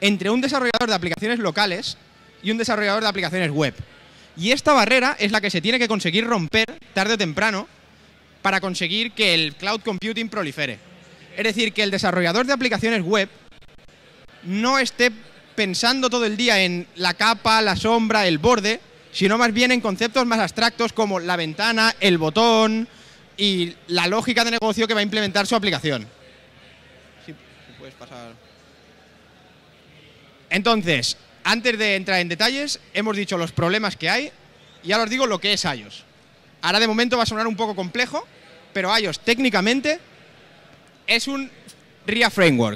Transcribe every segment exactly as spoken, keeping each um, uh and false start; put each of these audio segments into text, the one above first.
entre un desarrollador de aplicaciones locales y un desarrollador de aplicaciones web. Y esta barrera es la que se tiene que conseguir romper tarde o temprano para conseguir que el cloud computing prolifere. Es decir, que el desarrollador de aplicaciones web no esté pensando todo el día en la capa, la sombra, el borde, sino más bien en conceptos más abstractos como la ventana, el botón y la lógica de negocio que va a implementar su aplicación. Sí, puedes pasar. Entonces, antes de entrar en detalles, hemos dicho los problemas que hay y ahora os digo lo que es iOS. Ahora de momento va a sonar un poco complejo, pero iOS técnicamente es un R I A Framework.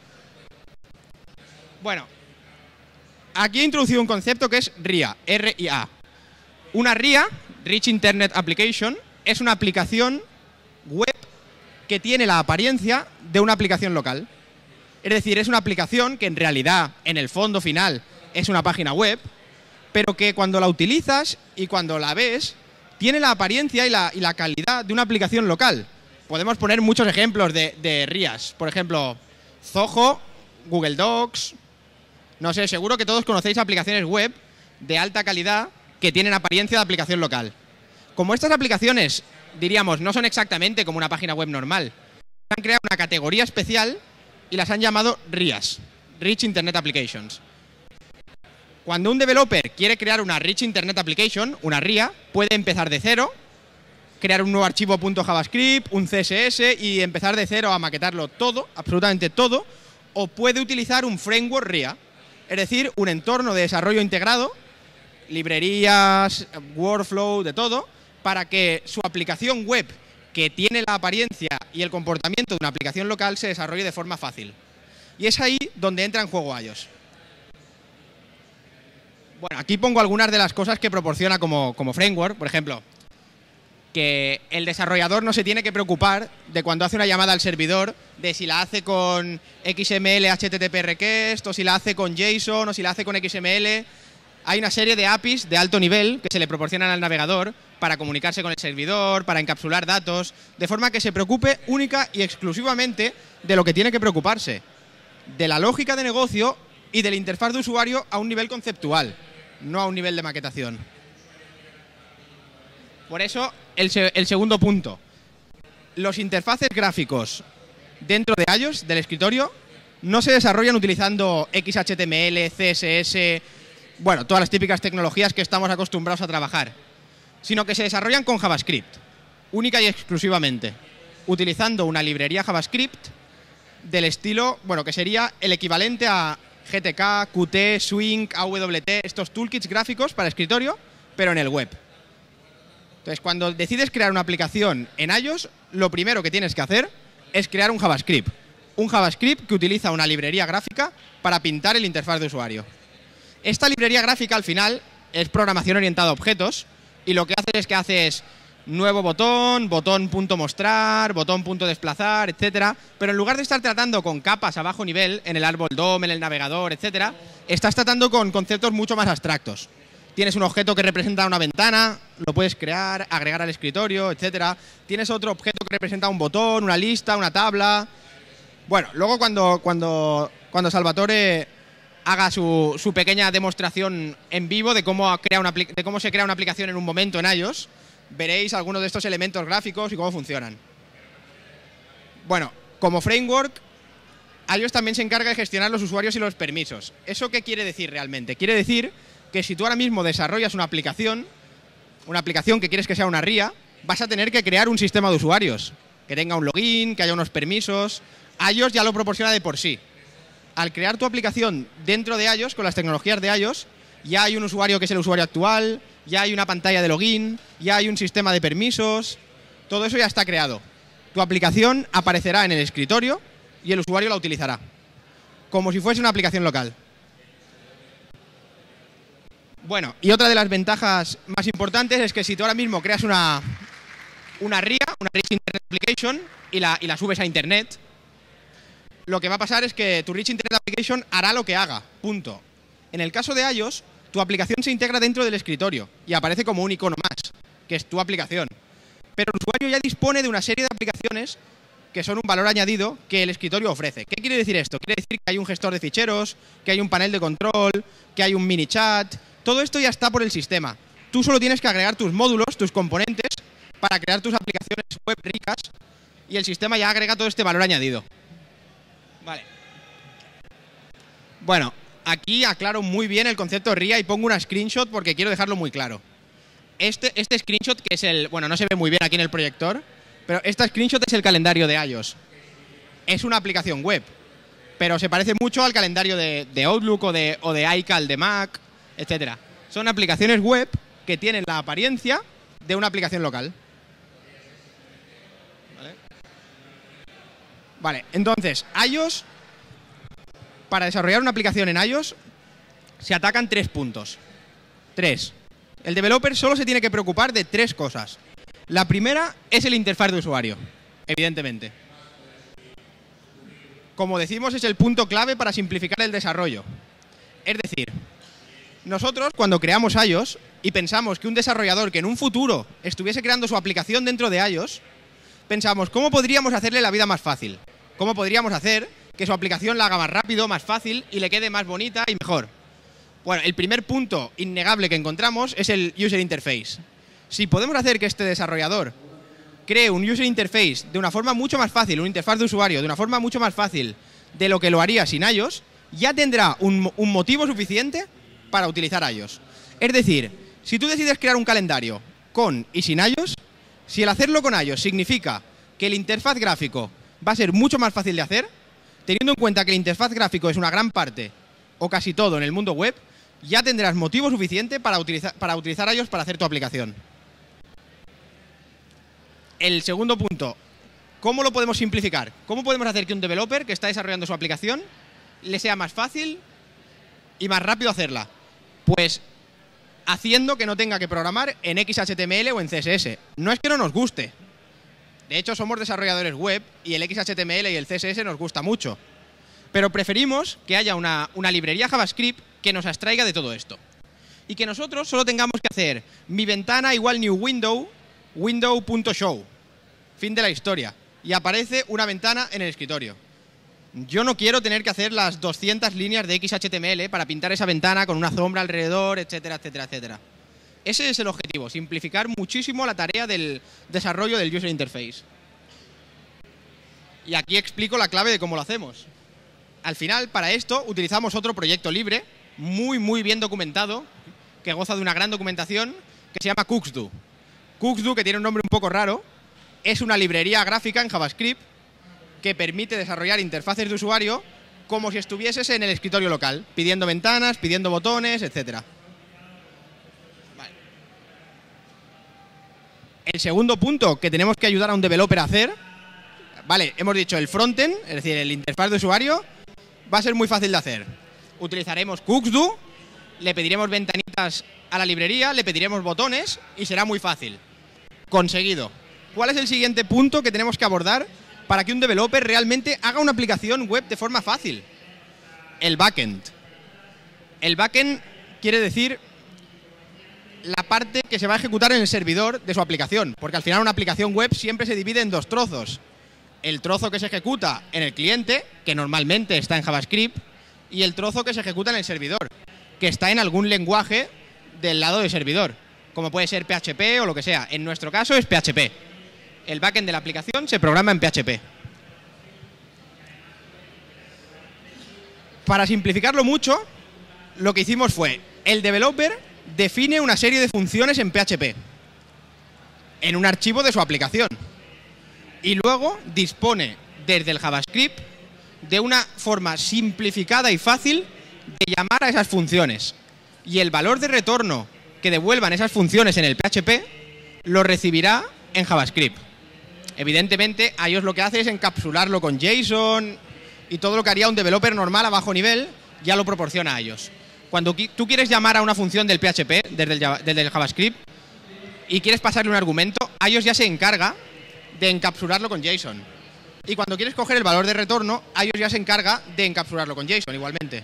Bueno, aquí he introducido un concepto que es R I A, R I A. Una R I A, Rich Internet Application, es una aplicación web que tiene la apariencia de una aplicación local. Es decir, es una aplicación que en realidad, en el fondo final, es una página web, pero que cuando la utilizas y cuando la ves, tiene la apariencia y la, y la calidad de una aplicación local. Podemos poner muchos ejemplos de, de R I As. Por ejemplo, Zoho, Google Docs. No sé, seguro que todos conocéis aplicaciones web de alta calidad que tienen apariencia de aplicación local. Como estas aplicaciones, diríamos, no son exactamente como una página web normal, han creado una categoría especial y las han llamado R I As, Rich Internet Applications. Cuando un developer quiere crear una Rich Internet Application, una R I A, puede empezar de cero, crear un nuevo archivo .javascript, un C S S y empezar de cero a maquetarlo todo, absolutamente todo, o puede utilizar un framework R I A, es decir, un entorno de desarrollo integrado, librerías, workflow, de todo, para que su aplicación web, que tiene la apariencia y el comportamiento de una aplicación local, se desarrolle de forma fácil. Y es ahí donde entra en juego iOS. Bueno, aquí pongo algunas de las cosas que proporciona como, como framework. Por ejemplo, que el desarrollador no se tiene que preocupar de cuando hace una llamada al servidor, de si la hace con X M L, H T T P request, o si la hace con JSON, o si la hace con X M L. Hay una serie de A P Is de alto nivel que se le proporcionan al navegador para comunicarse con el servidor, para encapsular datos, de forma que se preocupe única y exclusivamente de lo que tiene que preocuparse, de la lógica de negocio y de la interfaz de usuario a un nivel conceptual, no a un nivel de maquetación. Por eso, el, se el segundo punto. Los interfaces gráficos dentro de iOS, del escritorio, no se desarrollan utilizando X H T M L, C S S, bueno, todas las típicas tecnologías que estamos acostumbrados a trabajar, sino que se desarrollan con JavaScript, única y exclusivamente, utilizando una librería JavaScript del estilo, bueno, que sería el equivalente a G T K, Qt, Swing, A W T, estos toolkits gráficos para escritorio, pero en el web. Entonces, cuando decides crear una aplicación en iOS, lo primero que tienes que hacer es crear un JavaScript. Un JavaScript que utiliza una librería gráfica para pintar el interfaz de usuario. Esta librería gráfica, al final, es programación orientada a objetos y lo que hace es que haces nuevo botón, botón.mostrar, botón.desplazar, etcétera. Pero en lugar de estar tratando con capas a bajo nivel, en el árbol D O M, en el navegador, etcétera, estás tratando con conceptos mucho más abstractos. Tienes un objeto que representa una ventana, lo puedes crear, agregar al escritorio, etcétera. Tienes otro objeto que representa un botón, una lista, una tabla. Bueno, luego cuando, cuando, cuando Salvatore haga su, su pequeña demostración en vivo de cómo, crea una, de cómo se crea una aplicación en un momento en iOS, veréis algunos de estos elementos gráficos y cómo funcionan. Bueno, como framework, iOS también se encarga de gestionar los usuarios y los permisos. ¿Eso qué quiere decir realmente? Quiere decir que si tú ahora mismo desarrollas una aplicación, una aplicación que quieres que sea una R I A, vas a tener que crear un sistema de usuarios, que tenga un login, que haya unos permisos. iOS ya lo proporciona de por sí. Al crear tu aplicación dentro de iOS, con las tecnologías de iOS, ya hay un usuario que es el usuario actual, ya hay una pantalla de login, ya hay un sistema de permisos, todo eso ya está creado. Tu aplicación aparecerá en el escritorio y el usuario la utilizará, como si fuese una aplicación local. Bueno, y otra de las ventajas más importantes es que si tú ahora mismo creas una, una R I A, una Rich Internet Application, y la, y la subes a Internet, lo que va a pasar es que tu Rich Internet Application hará lo que haga, punto. En el caso de iOS, tu aplicación se integra dentro del escritorio y aparece como un icono más, que es tu aplicación. Pero el usuario ya dispone de una serie de aplicaciones que son un valor añadido que el escritorio ofrece. ¿Qué quiere decir esto? Quiere decir que hay un gestor de ficheros, que hay un panel de control, que hay un mini chat. Todo esto ya está por el sistema. Tú solo tienes que agregar tus módulos, tus componentes, para crear tus aplicaciones web ricas, y el sistema ya agrega todo este valor añadido. Vale. Bueno, aquí aclaro muy bien el concepto de R I A y pongo una screenshot porque quiero dejarlo muy claro. Este, este screenshot, que es el... Bueno, no se ve muy bien aquí en el proyector, pero esta screenshot es el calendario de iOS. Es una aplicación web, pero se parece mucho al calendario de, de Outlook o de, o de iCal de Mac, etcétera. Son aplicaciones web que tienen la apariencia de una aplicación local. Vale, vale, entonces, iOS, para desarrollar una aplicación en iOS, se atacan tres puntos. Tres. El developer solo se tiene que preocupar de tres cosas. La primera es el interfaz de usuario, evidentemente. Como decimos, es el punto clave para simplificar el desarrollo. Es decir, nosotros cuando creamos iOS y pensamos que un desarrollador que en un futuro estuviese creando su aplicación dentro de iOS, pensamos, ¿cómo podríamos hacerle la vida más fácil? ¿Cómo podríamos hacer que su aplicación la haga más rápido, más fácil y le quede más bonita y mejor? Bueno, el primer punto innegable que encontramos es el User Interface. Si podemos hacer que este desarrollador cree un User Interface de una forma mucho más fácil, una interfaz de usuario de una forma mucho más fácil de lo que lo haría sin iOS, ya tendrá un, un motivo suficiente para utilizar iOS. Es decir, si tú decides crear un calendario con y sin iOS, si el hacerlo con iOS significa que el interfaz gráfico va a ser mucho más fácil de hacer, teniendo en cuenta que el interfaz gráfico es una gran parte o casi todo en el mundo web, ya tendrás motivo suficiente para utilizar, para utilizar iOS para hacer tu aplicación. El segundo punto, ¿cómo lo podemos simplificar? ¿Cómo podemos hacer que un developer que está desarrollando su aplicación le sea más fácil y más rápido hacerla? Pues haciendo que no tenga que programar en X H T M L o en C S S. No es que no nos guste. De hecho, somos desarrolladores web y el X H T M L y el C S S nos gusta mucho. Pero preferimos que haya una, una librería JavaScript que nos abstraiga de todo esto. Y que nosotros solo tengamos que hacer mi ventana igual new window, window.show. Fin de la historia. Y aparece una ventana en el escritorio. Yo no quiero tener que hacer las doscientas líneas de X H T M L para pintar esa ventana con una sombra alrededor, etcétera, etcétera, etcétera. Ese es el objetivo, simplificar muchísimo la tarea del desarrollo del User Interface. Y aquí explico la clave de cómo lo hacemos. Al final, para esto, utilizamos otro proyecto libre, muy, muy bien documentado, que goza de una gran documentación, que se llama Cooksdo. Cooksdo, que tiene un nombre un poco raro, es una librería gráfica en JavaScript que permite desarrollar interfaces de usuario como si estuvieses en el escritorio local, pidiendo ventanas, pidiendo botones, etcétera. Vale. El segundo punto que tenemos que ayudar a un developer a hacer, vale, hemos dicho el frontend, es decir, el interfaz de usuario, va a ser muy fácil de hacer. Utilizaremos Cooksdo, le pediremos ventanitas a la librería, le pediremos botones y será muy fácil. Conseguido. ¿Cuál es el siguiente punto que tenemos que abordar para que un developer realmente haga una aplicación web de forma fácil? El backend. El backend quiere decir la parte que se va a ejecutar en el servidor de su aplicación, porque al final una aplicación web siempre se divide en dos trozos. El trozo que se ejecuta en el cliente, que normalmente está en JavaScript, y el trozo que se ejecuta en el servidor, que está en algún lenguaje del lado del servidor, como puede ser P H P o lo que sea. En nuestro caso es P H P. El backend de la aplicación se programa en P H P. Para simplificarlo mucho, lo que hicimos fue, el developer define una serie de funciones en P H P, en un archivo de su aplicación, y luego dispone desde el JavaScript de una forma simplificada y fácil de llamar a esas funciones. Y el valor de retorno que devuelvan esas funciones en el P H P lo recibirá en JavaScript. Evidentemente, iOS lo que hace es encapsularlo con JSON y todo lo que haría un developer normal a bajo nivel ya lo proporciona a iOS. Cuando tú quieres llamar a una función del P H P desde el, desde el JavaScript y quieres pasarle un argumento, iOS ya se encarga de encapsularlo con JSON. Y cuando quieres coger el valor de retorno, iOS ya se encarga de encapsularlo con JSON igualmente.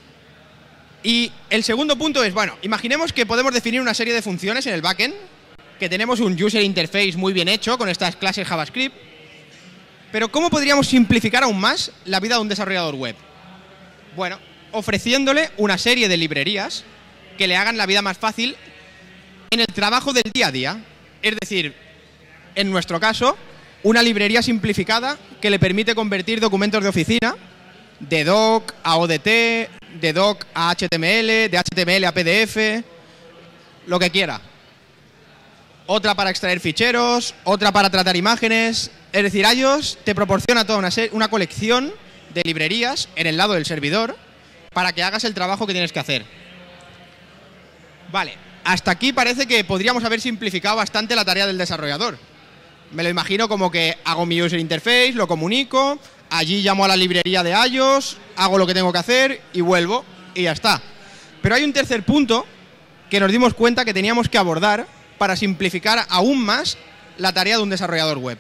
Y el segundo punto es, bueno, imaginemos que podemos definir una serie de funciones en el backend que tenemos un user interface muy bien hecho con estas clases JavaScript, pero ¿cómo podríamos simplificar aún más la vida de un desarrollador web? Bueno, ofreciéndole una serie de librerías que le hagan la vida más fácil en el trabajo del día a día. Es decir, en nuestro caso, una librería simplificada que le permite convertir documentos de oficina de doc a O D T, de doc a H T M L, de H T M L a P D F, lo que quiera. Otra para extraer ficheros, otra para tratar imágenes. Es decir, iOS te proporciona toda una, una colección de librerías en el lado del servidor para que hagas el trabajo que tienes que hacer. Vale, hasta aquí parece que podríamos haber simplificado bastante la tarea del desarrollador. Me lo imagino como que hago mi user interface, lo comunico, allí llamo a la librería de iOS, hago lo que tengo que hacer y vuelvo y ya está. Pero hay un tercer punto que nos dimos cuenta que teníamos que abordar para simplificar aún más la tarea de un desarrollador web,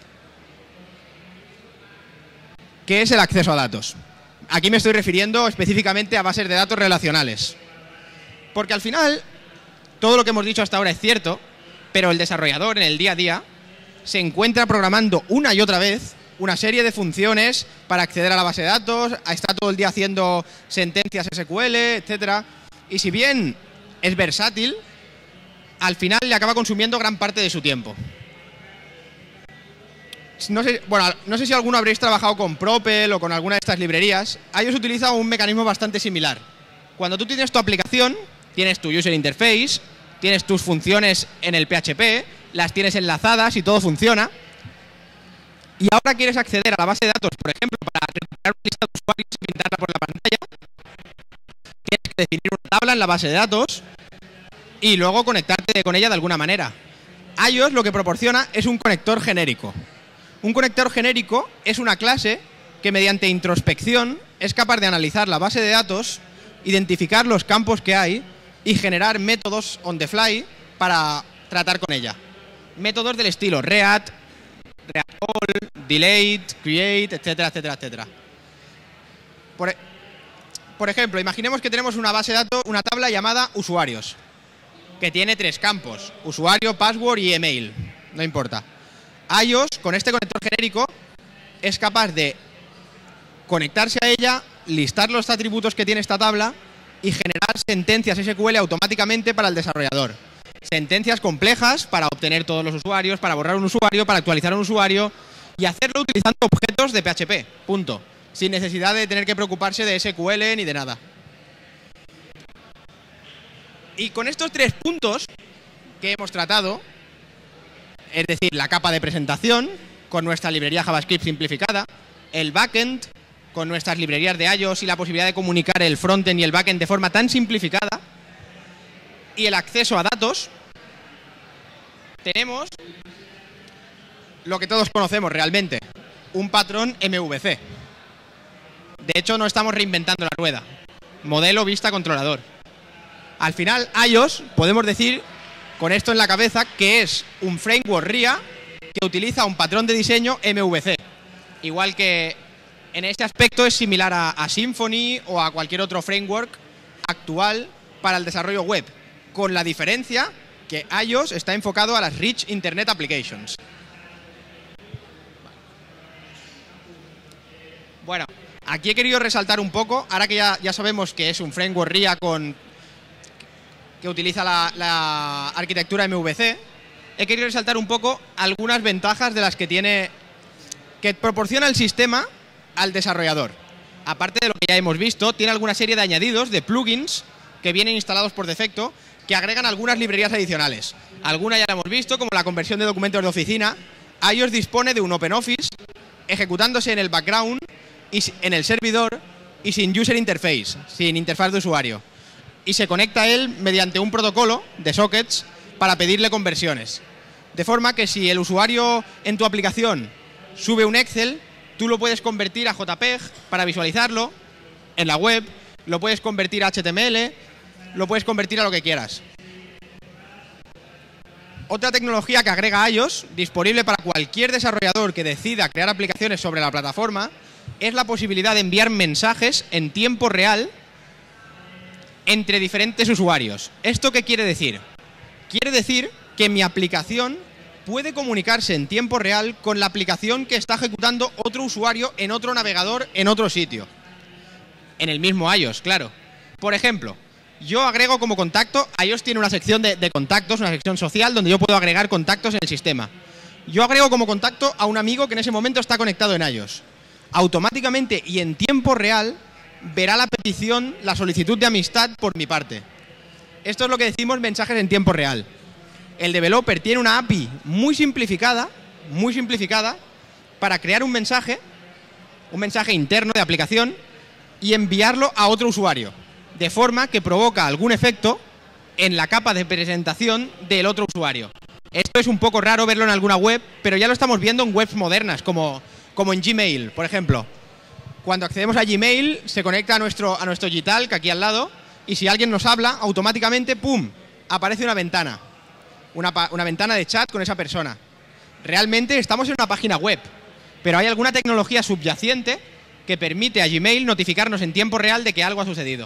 que es el acceso a datos. Aquí me estoy refiriendo específicamente a bases de datos relacionales. Porque al final, todo lo que hemos dicho hasta ahora es cierto, pero el desarrollador en el día a día se encuentra programando una y otra vez una serie de funciones para acceder a la base de datos, está todo el día haciendo sentencias S Q L, etcétera. Y si bien es versátil, al final le acaba consumiendo gran parte de su tiempo. No sé, bueno, no sé si alguno habréis trabajado con Propel o con alguna de estas librerías. iOS utiliza un mecanismo bastante similar. Cuando tú tienes tu aplicación, tienes tu user interface, tienes tus funciones en el P H P, las tienes enlazadas y todo funciona. Y ahora quieres acceder a la base de datos, por ejemplo, para recuperar una lista de usuarios y pintarla por la pantalla. Tienes que definir una tabla en la base de datos y luego conectarte con ella de alguna manera. iOS lo que proporciona es un conector genérico. Un conector genérico es una clase que mediante introspección es capaz de analizar la base de datos, identificar los campos que hay y generar métodos on the fly para tratar con ella. Métodos del estilo readd, readd all, delete, create, etcétera, etcétera, etcétera. Por, por ejemplo, imaginemos que tenemos una base de datos, una tabla llamada usuarios, que tiene tres campos: usuario, password y email. No importa. iOS, con este conector genérico, es capaz de conectarse a ella, listar los atributos que tiene esta tabla y generar sentencias S Q L automáticamente para el desarrollador. Sentencias complejas para obtener todos los usuarios, para borrar un usuario, para actualizar un usuario y hacerlo utilizando objetos de P H P. Punto. Sin necesidad de tener que preocuparse de S Q L ni de nada. Y con estos tres puntos que hemos tratado, es decir, la capa de presentación con nuestra librería JavaScript simplificada, el backend con nuestras librerías de iOS y la posibilidad de comunicar el frontend y el backend de forma tan simplificada, y el acceso a datos, tenemos lo que todos conocemos realmente, un patrón M V C. De hecho, no estamos reinventando la rueda. Modelo, vista, controlador. Al final, iOS, podemos decir, con esto en la cabeza, que es un framework R I A que utiliza un patrón de diseño M V C. Igual que en este aspecto es similar a, a Symfony o a cualquier otro framework actual para el desarrollo web, con la diferencia que iOS está enfocado a las Rich Internet Applications. Bueno, aquí he querido resaltar un poco, ahora que ya, ya sabemos que es un framework R I A con, que utiliza la, la arquitectura M V C, he querido resaltar un poco algunas ventajas de las que tiene, que proporciona el sistema al desarrollador. Aparte de lo que ya hemos visto, tiene alguna serie de añadidos, de plugins, que vienen instalados por defecto, que agregan algunas librerías adicionales. Algunas ya la hemos visto, como la conversión de documentos de oficina. iOS dispone de un OpenOffice ejecutándose en el background y en el servidor y sin user interface, sin interfaz de usuario. Y se conecta a él mediante un protocolo de sockets para pedirle conversiones. De forma que si el usuario en tu aplicación sube un Excel, tú lo puedes convertir a JPEG para visualizarlo en la web, lo puedes convertir a H T M L, lo puedes convertir a lo que quieras. Otra tecnología que agrega iOS, disponible para cualquier desarrollador que decida crear aplicaciones sobre la plataforma, es la posibilidad de enviar mensajes en tiempo real entre diferentes usuarios. ¿Esto qué quiere decir? Quiere decir que mi aplicación puede comunicarse en tiempo real con la aplicación que está ejecutando otro usuario en otro navegador, en otro sitio. En el mismo iOS, claro. Por ejemplo, yo agrego como contacto, iOS tiene una sección de, de contactos, una sección social, donde yo puedo agregar contactos en el sistema. Yo agrego como contacto a un amigo que en ese momento está conectado en iOS. Automáticamente y en tiempo real verá la petición, la solicitud de amistad por mi parte. Esto es lo que decimos mensajes en tiempo real. El developer tiene una A P I muy simplificada, muy simplificada, para crear un mensaje, un mensaje interno de aplicación, y enviarlo a otro usuario, de forma que provoca algún efecto en la capa de presentación del otro usuario. Esto es un poco raro verlo en alguna web, pero ya lo estamos viendo en webs modernas, como, como en Gmail, por ejemplo. Cuando accedemos a Gmail, se conecta a nuestro, a nuestro Gtalk aquí al lado, y si alguien nos habla, automáticamente, ¡pum!, aparece una ventana. Una, una ventana de chat con esa persona. Realmente estamos en una página web, pero hay alguna tecnología subyacente que permite a Gmail notificarnos en tiempo real de que algo ha sucedido.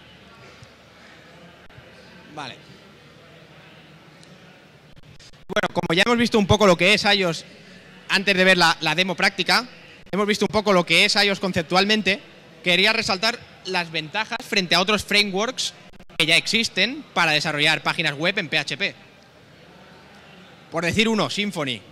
Vale. Bueno, como ya hemos visto un poco lo que es iOS antes de ver la, la demo práctica, hemos visto un poco lo que es iOS conceptualmente, quería resaltar las ventajas frente a otros frameworks que ya existen para desarrollar páginas web en P H P. Por decir uno, Symfony.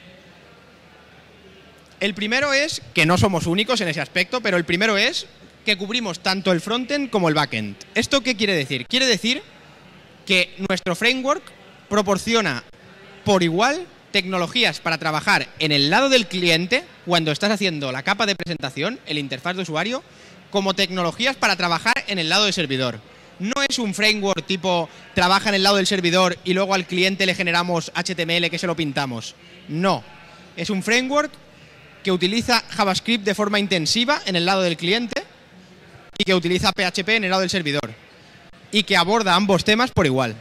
El primero es, que no somos únicos en ese aspecto, pero el primero es que cubrimos tanto el frontend como el backend. ¿Esto qué quiere decir? Quiere decir que nuestro framework proporciona por igual tecnologías para trabajar en el lado del cliente, cuando estás haciendo la capa de presentación, el interfaz de usuario, como tecnologías para trabajar en el lado del servidor. No es un framework tipo trabaja en el lado del servidor y luego al cliente le generamos H T M L que se lo pintamos. No. Es un framework que utiliza JavaScript de forma intensiva en el lado del cliente y que utiliza P H P en el lado del servidor. Y que aborda ambos temas por igual.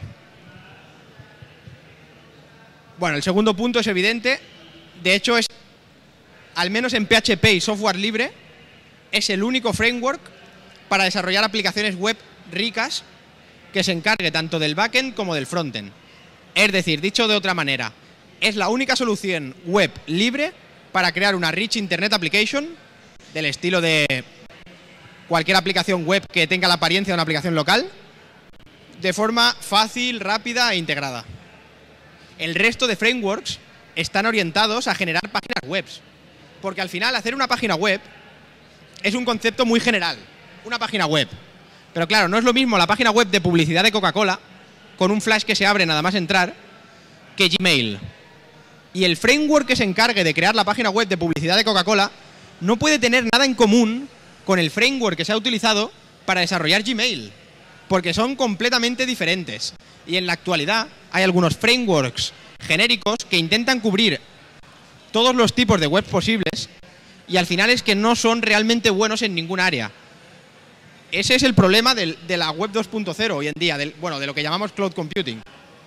Bueno, el segundo punto es evidente. De hecho, es, al menos en P H P y software libre, es el único framework para desarrollar aplicaciones web ricas que se encargue tanto del backend como del frontend. Es decir, dicho de otra manera, es la única solución web libre para crear una Rich Internet Application del estilo de cualquier aplicación web que tenga la apariencia de una aplicación local, de forma fácil, rápida e integrada. El resto de frameworks están orientados a generar páginas web, porque al final hacer una página web es un concepto muy general, una página web. Pero claro, no es lo mismo la página web de publicidad de Coca-Cola, con un flash que se abre nada más entrar, que Gmail. Y el framework que se encargue de crear la página web de publicidad de Coca-Cola no puede tener nada en común con el framework que se ha utilizado para desarrollar Gmail, porque son completamente diferentes. Y en la actualidad hay algunos frameworks genéricos que intentan cubrir todos los tipos de webs posibles y al final es que no son realmente buenos en ningún área. Ese es el problema del, de la web dos punto cero hoy en día, del, bueno, de lo que llamamos cloud computing.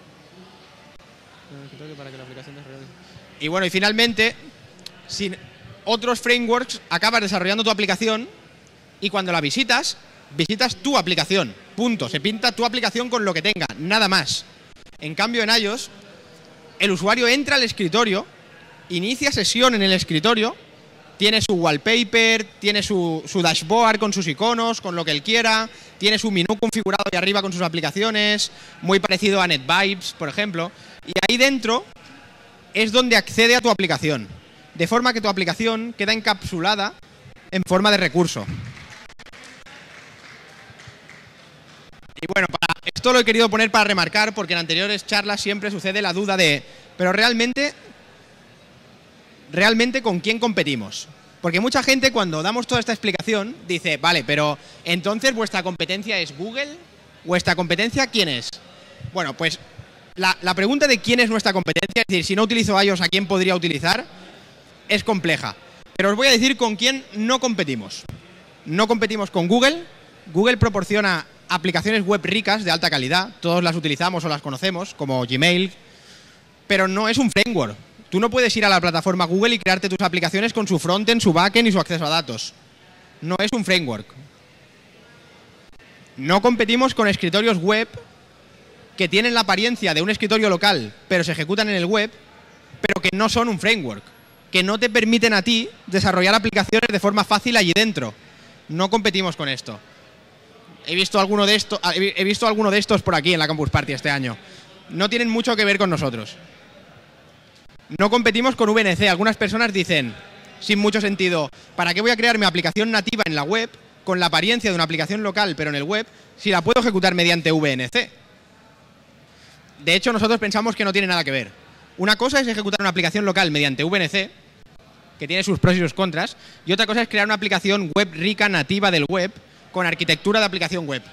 Y bueno, y finalmente, sin otros frameworks, acabas desarrollando tu aplicación y cuando la visitas, visitas tu aplicación. Punto. Se pinta tu aplicación con lo que tenga, nada más. En cambio, en iOS, el usuario entra al escritorio, inicia sesión en el escritorio, tiene su wallpaper, tiene su, su dashboard con sus iconos, con lo que él quiera, tiene su menú configurado ahí arriba con sus aplicaciones, muy parecido a NetVibes, por ejemplo, y ahí dentro es donde accede a tu aplicación, de forma que tu aplicación queda encapsulada en forma de recurso. Y bueno, para, esto lo he querido poner para remarcar, porque en anteriores charlas siempre sucede la duda de, pero realmente... ¿Realmente con quién competimos? Porque mucha gente cuando damos toda esta explicación dice, vale, pero entonces ¿vuestra competencia es Google? ¿Vuestra competencia quién es? Bueno, pues la, la pregunta de quién es nuestra competencia, es decir, si no utilizo iOS, ¿a quién podría utilizar? Es compleja. Pero os voy a decir con quién no competimos. No competimos con Google. Google proporciona aplicaciones web ricas de alta calidad. Todos las utilizamos o las conocemos, como Gmail. Pero no es un framework. Tú no puedes ir a la plataforma Google y crearte tus aplicaciones con su frontend, su backend y su acceso a datos. No es un framework. No competimos con escritorios web que tienen la apariencia de un escritorio local, pero se ejecutan en el web, pero que no son un framework, que no te permiten a ti desarrollar aplicaciones de forma fácil allí dentro. No competimos con esto. He visto alguno de estos, he visto alguno de estos por aquí en la Campus Party este año. No tienen mucho que ver con nosotros. No competimos con V N C. Algunas personas dicen, sin mucho sentido, ¿para qué voy a crear mi aplicación nativa en la web con la apariencia de una aplicación local, pero en el web, si la puedo ejecutar mediante V N C? De hecho, nosotros pensamos que no tiene nada que ver. Una cosa es ejecutar una aplicación local mediante V N C, que tiene sus pros y sus contras, y otra cosa es crear una aplicación web rica nativa del web con arquitectura de aplicación web.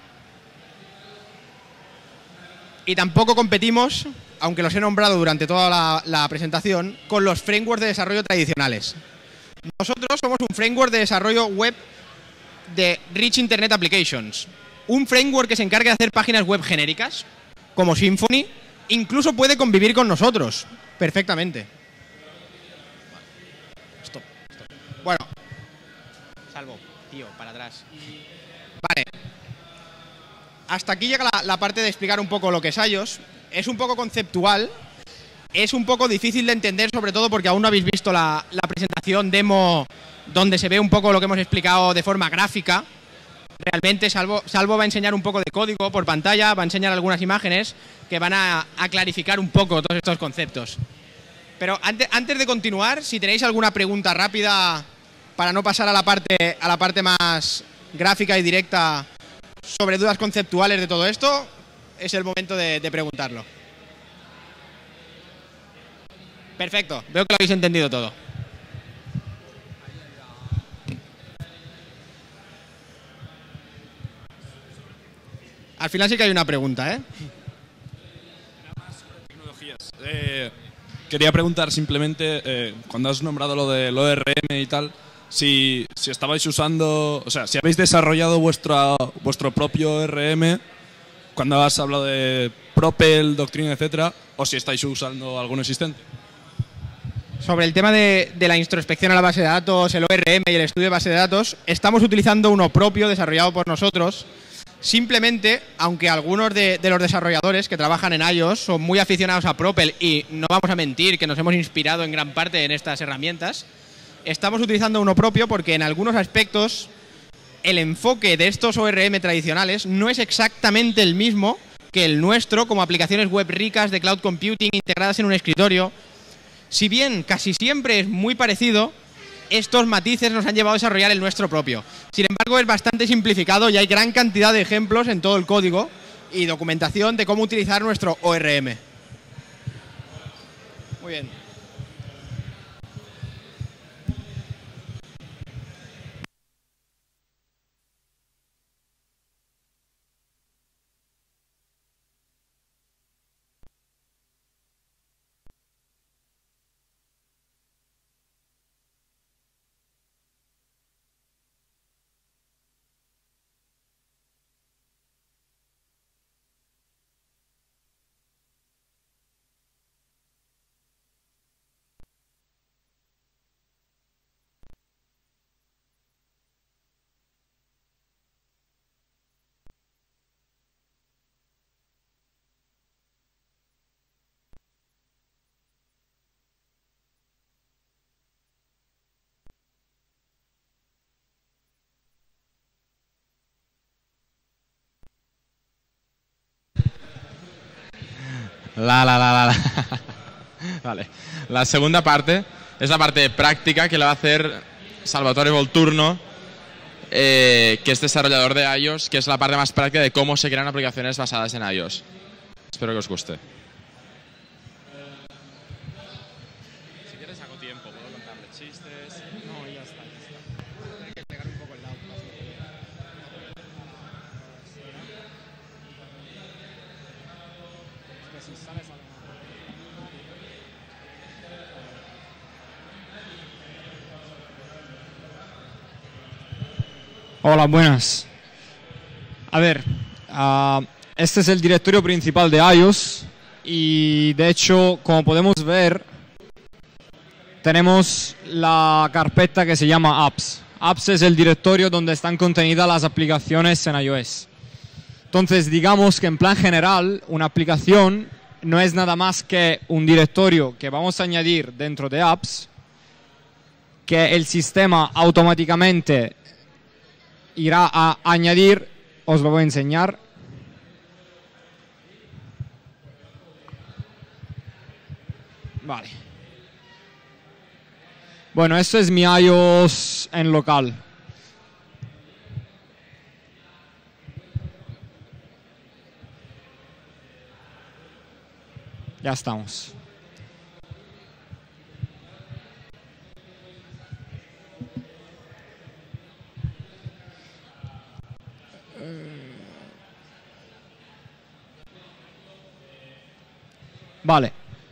Y tampoco competimos, aunque los he nombrado durante toda la, la presentación, con los frameworks de desarrollo tradicionales. Nosotros somos un framework de desarrollo web de Rich Internet Applications, un framework que se encarga de hacer páginas web genéricas, como Symfony, incluso puede convivir con nosotros perfectamente. Stop, stop. Bueno, salvo, tío, para atrás. Vale. Hasta aquí llega la, la parte de explicar un poco lo que es iOS. Es un poco conceptual, es un poco difícil de entender, sobre todo porque aún no habéis visto la, la presentación demo donde se ve un poco lo que hemos explicado de forma gráfica. Realmente, Salvo, Salvo va a enseñar un poco de código por pantalla, va a enseñar algunas imágenes que van a, a clarificar un poco todos estos conceptos. Pero antes, antes de continuar, si tenéis alguna pregunta rápida para no pasar a la parte, a la parte más gráfica y directa sobre dudas conceptuales de todo esto, es el momento de, de preguntarlo. Perfecto, veo que lo habéis entendido todo. Al final sí que hay una pregunta, ¿eh? Tecnologías. Eh, quería preguntar simplemente, eh, cuando has nombrado lo del O R M y tal, si, si estabais usando, o sea, si habéis desarrollado vuestra, vuestro propio O R M, cuando has hablado de Propel, Doctrine, etcétera, o si estáis usando alguno existente. Sobre el tema de, de la introspección a la base de datos, el O R M y el estudio de base de datos, estamos utilizando uno propio desarrollado por nosotros. Simplemente, aunque algunos de, de los desarrolladores que trabajan en iOS son muy aficionados a Propel y no vamos a mentir que nos hemos inspirado en gran parte en estas herramientas, estamos utilizando uno propio porque en algunos aspectos el enfoque de estos O R M tradicionales no es exactamente el mismo que el nuestro como aplicaciones web ricas de cloud computing integradas en un escritorio. Si bien casi siempre es muy parecido, estos matices nos han llevado a desarrollar el nuestro propio. Sin embargo, es bastante simplificado y hay gran cantidad de ejemplos en todo el código y documentación de cómo utilizar nuestro O R M. Muy bien. La, la, la, la, la. Vale. La segunda parte es la parte práctica que la va a hacer Salvatore Volturno, eh, que es desarrollador de iOS, que es la parte más práctica de cómo se crean aplicaciones basadas en iOS. Espero que os guste. Si quieres hago tiempo, puedo contarle chistes. No, ya está, ya está. Hay que pegar un poco el lado. Hola, buenas. A ver, uh, este es el directorio principal de iOS y de hecho, como podemos ver, tenemos la carpeta que se llama Apps. Apps es el directorio donde están contenidas las aplicaciones en iOS. Entonces, digamos que en plan general, una aplicación no es nada más que un directorio que vamos a añadir dentro de apps, que el sistema automáticamente irá a añadir. Os lo voy a enseñar. Vale. Bueno, esto es mi iOS en local. Ya estamos. Vale.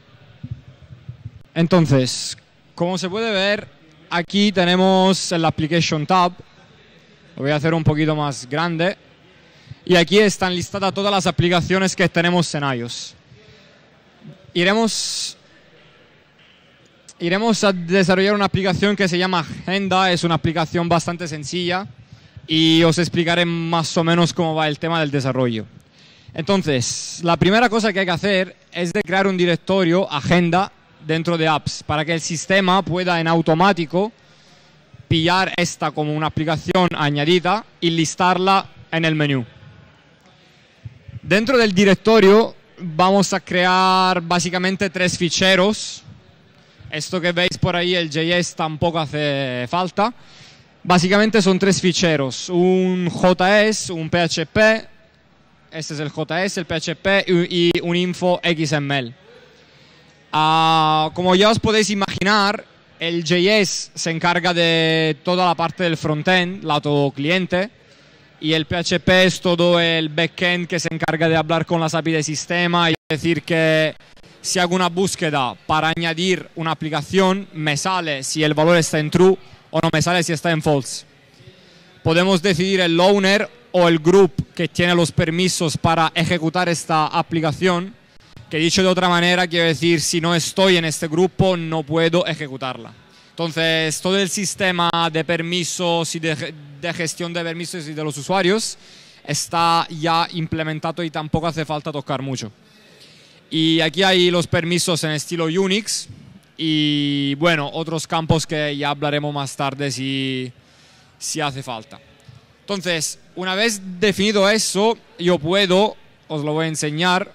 Entonces, como se puede ver, aquí tenemos el Application Tab. Lo voy a hacer un poquito más grande. Y aquí están listadas todas las aplicaciones que tenemos en iOS. Iremos, iremos a desarrollar una aplicación que se llama Agenda. Es una aplicación bastante sencilla y os explicaré más o menos cómo va el tema del desarrollo. Entonces, la primera cosa que hay que hacer es de crear un directorio Agenda dentro de apps para que el sistema pueda en automático pillar esta como una aplicación añadida y listarla en el menú. Dentro del directorio vamos a crear básicamente tres ficheros. Esto que veis por ahí, el J S, tampoco hace falta. Básicamente son tres ficheros, un J S, un P H P, este es el J S, el P H P y un info X M L. Uh, como ya os podéis imaginar, el J S se encarga de toda la parte del frontend, lado cliente, y el P H P es todo el backend que se encarga de hablar con las A P I de sistema y decir que si hago una búsqueda para añadir una aplicación, me sale si el valor está en true o no me sale si está en false. Podemos decidir el owner o el group que tiene los permisos para ejecutar esta aplicación, que dicho de otra manera quiere decir si no estoy en este grupo no puedo ejecutarla. Entonces todo el sistema de permisos y de, de gestión de permisos y de los usuarios está ya implementado y tampoco hace falta tocar mucho. Y aquí hay los permisos en estilo Unix y bueno, otros campos que ya hablaremos más tarde si, si hace falta. Entonces, una vez definido eso, yo puedo, os lo voy a enseñar,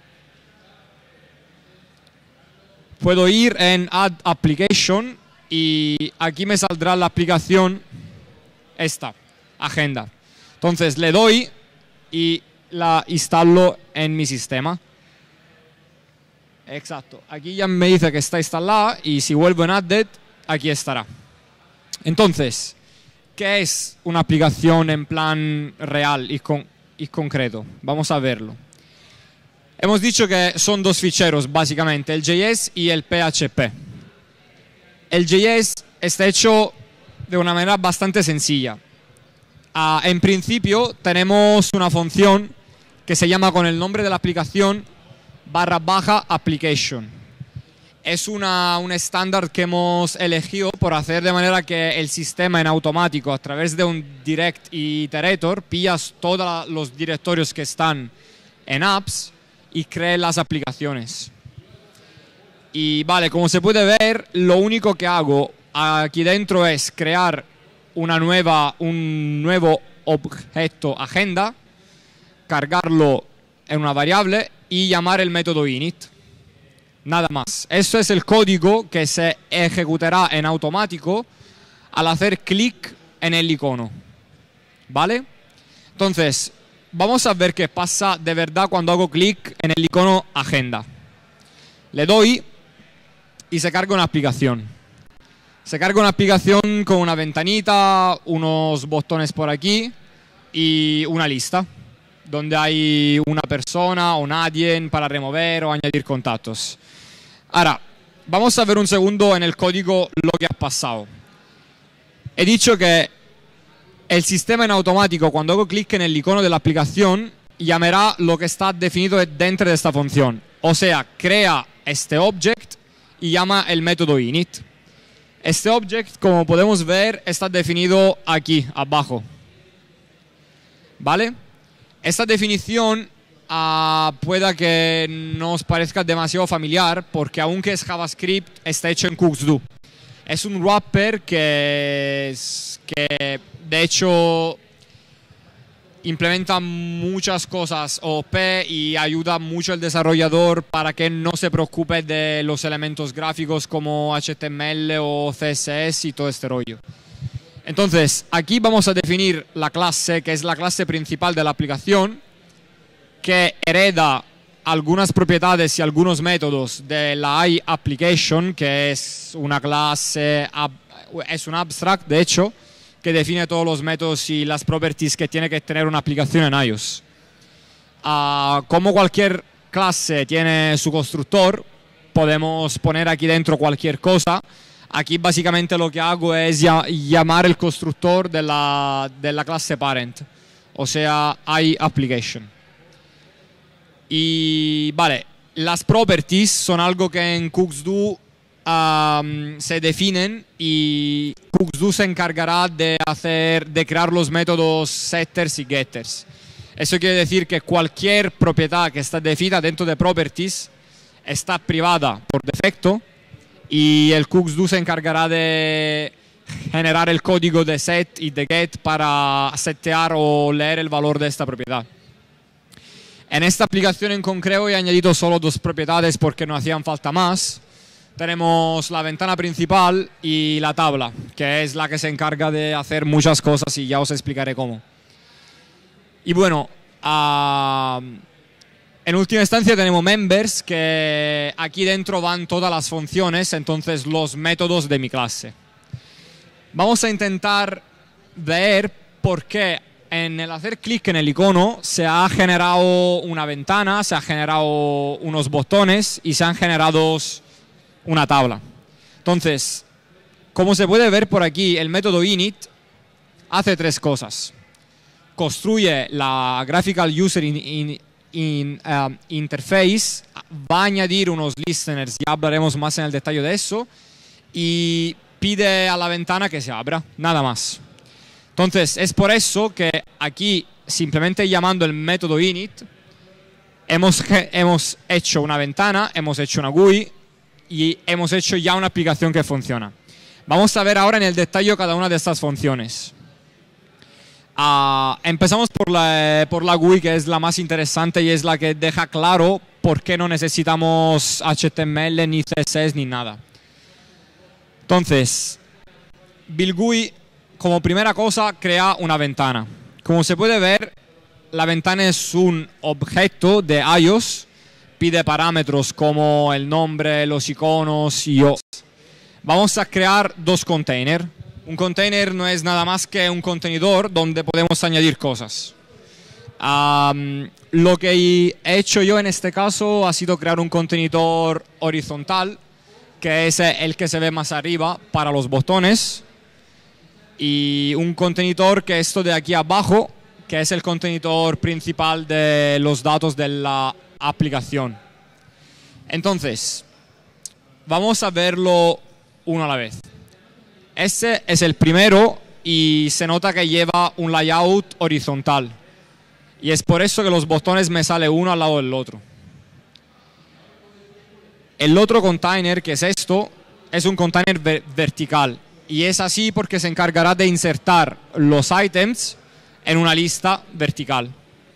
puedo ir en Add Application y aquí me saldrá la aplicación esta, Agenda. Entonces le doy y la instalo en mi sistema. Exacto, aquí ya me dice que está instalada y si vuelvo en Added, aquí estará. Entonces, ¿qué es una aplicación en plan real y, con, y concreto? Vamos a verlo. Hemos dicho que son dos ficheros, básicamente, el J S y el P H P. El J S está hecho de una manera bastante sencilla. Uh, en principio, tenemos una función que se llama con el nombre de la aplicación barra baja application. Es una, un estándar que hemos elegido por hacer de manera que el sistema en automático, a través de un direct iterator, pillas todos los directorios que están en apps y cree las aplicaciones. Y vale, como se puede ver, lo único que hago aquí dentro es crear una nueva, un nuevo objeto agenda, cargarlo en una variable y llamar el método init. Nada más. Eso es el código que se ejecutará en automático al hacer clic en el icono. ¿Vale? Entonces, vamos a ver qué pasa de verdad cuando hago clic en el icono agenda. Le doy y se carga una aplicación. Se carga una aplicación con una ventanita, unos botones por aquí y una lista donde hay una persona o nadie para remover o añadir contactos. Ahora, vamos a ver un segundo en el código lo que ha pasado. He dicho que el sistema en automático, cuando hago clic en el icono de la aplicación, llamará lo que está definido dentro de esta función. O sea, crea este object y llama el método init. Este object, como podemos ver, está definido aquí, abajo. ¿Vale? Esta definición uh, pueda que no os parezca demasiado familiar porque aunque es JavaScript, está hecho en CooksDo. Es un wrapper que, es, que de hecho implementa muchas cosas O P y ayuda mucho al desarrollador para que no se preocupe de los elementos gráficos como H T M L o C S S y todo este rollo. Entonces, aquí vamos a definir la clase, que es la clase principal de la aplicación, que hereda algunas propiedades y algunos métodos de la iApplication, que es una clase, es un abstract, de hecho, que define todos los métodos y las properties que tiene que tener una aplicación en iOS. Uh, como cualquier clase tiene su constructor, podemos poner aquí dentro cualquier cosa. Aquí básicamente lo que hago es llamar el constructor de la, de la clase parent, o sea, iApplication. Y vale, las properties son algo que en CooksDo um, se definen y CooksDo se encargará de, hacer, de crear los métodos setters y getters. Eso quiere decir que cualquier propiedad que está definida dentro de properties está privada por defecto y el CooksDo se encargará de generar el código de set y de get para setear o leer el valor de esta propiedad. En esta aplicación en concreto he añadido solo dos propiedades porque no hacían falta más. Tenemos la ventana principal y la tabla, que es la que se encarga de hacer muchas cosas y ya os explicaré cómo. Y bueno, uh, en última instancia tenemos members, que aquí dentro van todas las funciones, entonces los métodos de mi clase. Vamos a intentar ver por qué en el hacer clic en el icono se ha generado una ventana, se ha generado unos botones y se han generado una tabla. Entonces, como se puede ver por aquí, el método init hace tres cosas. Construye la Graphical User in, in, in, um, Interface, va a añadir unos listeners, ya hablaremos más en el detalle de eso, y pide a la ventana que se abra, nada más. Entonces, es por eso que aquí, simplemente llamando el método init, hemos, hemos hecho una ventana, hemos hecho una G U I y hemos hecho ya una aplicación que funciona. Vamos a ver ahora en el detalle cada una de estas funciones. Uh, empezamos por la, por la G U I, que es la más interesante y es la que deja claro por qué no necesitamos H T M L, ni C S S, ni nada. Entonces, Build G U I, como primera cosa, crea una ventana. Como se puede ver, la ventana es un objeto de iOS, pide parámetros como el nombre, los iconos y yo. Vamos a crear dos containers. Un container no es nada más que un contenedor donde podemos añadir cosas. Um, lo que he hecho yo en este caso ha sido crear un contenedor horizontal, que es el que se ve más arriba para los botones, y un contenedor que es esto de aquí abajo, que es el contenedor principal de los datos de la aplicación. Entonces, vamos a verlo uno a la vez. Este es el primero y se nota que lleva un layout horizontal. Y es por eso que los botones me salen uno al lado del otro. El otro container, que es esto, es un container ver- vertical. Y es así porque se encargará de insertar los items en una lista vertical.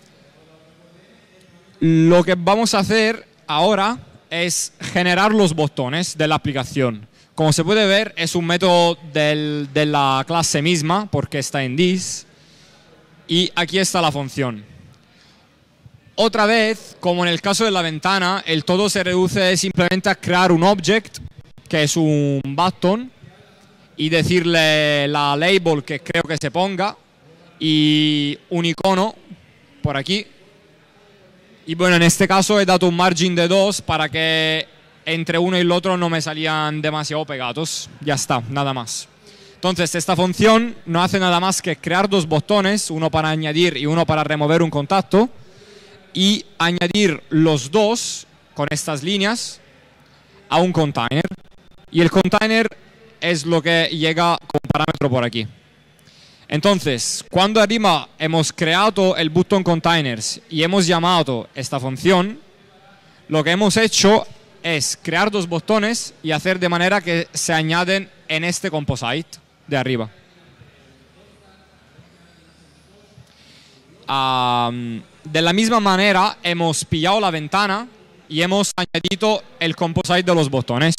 Lo que vamos a hacer ahora es generar los botones de la aplicación. Como se puede ver, es un método del, de la clase misma porque está en this. Y aquí está la función. Otra vez, como en el caso de la ventana, el todo se reduce simplemente a crear un object, que es un button, y decirle la label que creo que se ponga y un icono por aquí. Y bueno, en este caso he dado un margin de dos para que entre uno y el otro no me salían demasiado pegados. Ya está, nada más. Entonces, esta función no hace nada más que crear dos botones, uno para añadir y uno para remover un contacto, y añadir los dos con estas líneas a un container. Y el container es lo que llega como parámetro por aquí. Entonces, cuando arriba hemos creado el button containers y hemos llamado esta función, lo que hemos hecho es crear dos botones y hacer de manera que se añaden en este composite de arriba. Um, de la misma manera hemos pillado la ventana y hemos añadido el composite de los botones.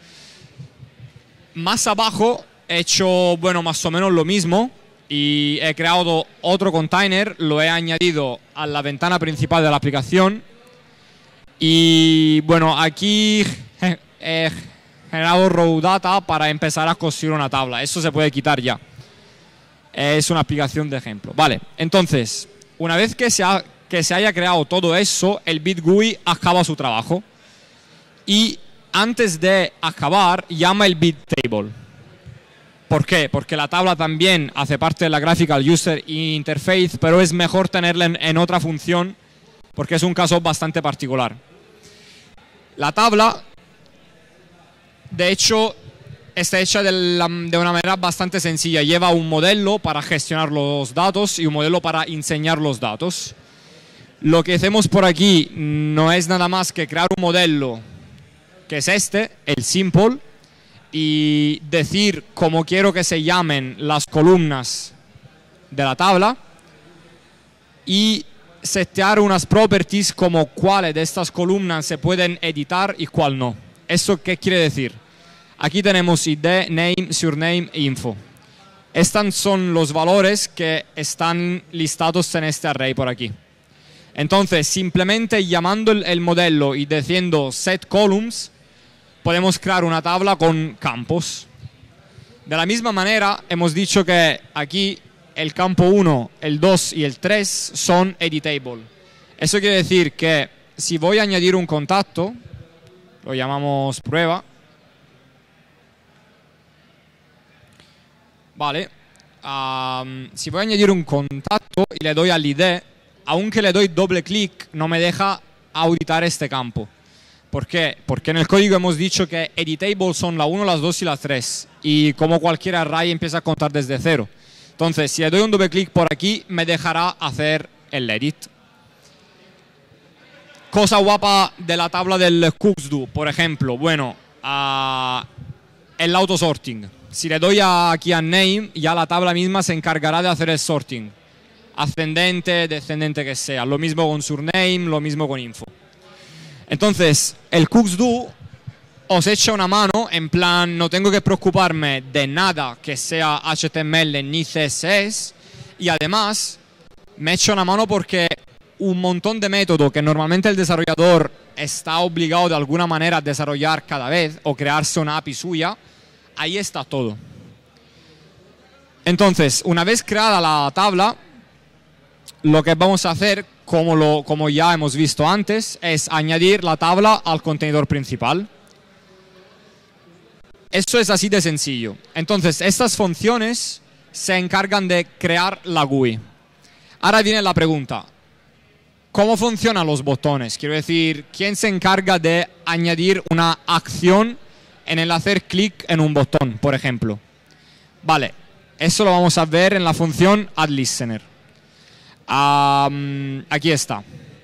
Más abajo he hecho, bueno, más o menos lo mismo y he creado otro container, lo he añadido a la ventana principal de la aplicación y bueno, aquí he generado raw data para empezar a construir una tabla. Eso se puede quitar ya. Es una aplicación de ejemplo. Vale, entonces, una vez que se, ha, que se haya creado todo eso, el BitGui acaba su trabajo y antes de acabar llama el BitTable. ¿Por qué? Porque la tabla también hace parte de la Graphical User Interface, pero es mejor tenerla en, en otra función porque es un caso bastante particular. La tabla, de hecho, está hecha de, la, de una manera bastante sencilla. Lleva un modelo para gestionar los datos y un modelo para enseñar los datos. Lo que hacemos por aquí no es nada más que crear un modelo que es este, el simple, y decir cómo quiero que se llamen las columnas de la tabla y setear unas properties como cuáles de estas columnas se pueden editar y cuál no. ¿Eso qué quiere decir? Aquí tenemos I D, name, surname e info. Estos son los valores que están listados en este array por aquí. Entonces, simplemente llamando el, el modelo y diciendo set columns, podemos crear una tabla con campos. De la misma manera, hemos dicho que aquí el campo uno, el dos y el tres son editable. Eso quiere decir que si voy a añadir un contacto, lo llamamos prueba, vale, um, si voy a añadir un contacto y le doy al I D, aunque le doy doble clic, no me deja auditar este campo. ¿Por qué? Porque en el código hemos dicho que editable son la uno, las dos y las tres. Y como cualquier array empieza a contar desde cero. Entonces, si le doy un doble clic por aquí, me dejará hacer el edit. Cosa guapa de la tabla del CooksDo, por ejemplo. Bueno, uh, el autosorting. Si le doy a, aquí a name, ya la tabla misma se encargará de hacer el sorting. Ascendente, descendente que sea. Lo mismo con surname, lo mismo con info. Entonces, el CooksDo os echa una mano, en plan, no tengo que preocuparme de nada que sea H T M L ni C S S, y además me echa una mano porque un montón de métodos que normalmente el desarrollador está obligado de alguna manera a desarrollar cada vez o crearse una A P I suya, ahí está todo. Entonces, una vez creada la tabla, lo que vamos a hacer, como, lo, como ya hemos visto antes, es añadir la tabla al contenedor principal. Eso es así de sencillo. Entonces, estas funciones se encargan de crear la G U I. Ahora viene la pregunta. ¿Cómo funcionan los botones? Quiero decir, ¿quién se encarga de añadir una acción en el hacer clic en un botón, por ejemplo? Vale, eso lo vamos a ver en la función addListener. Um, aquí está.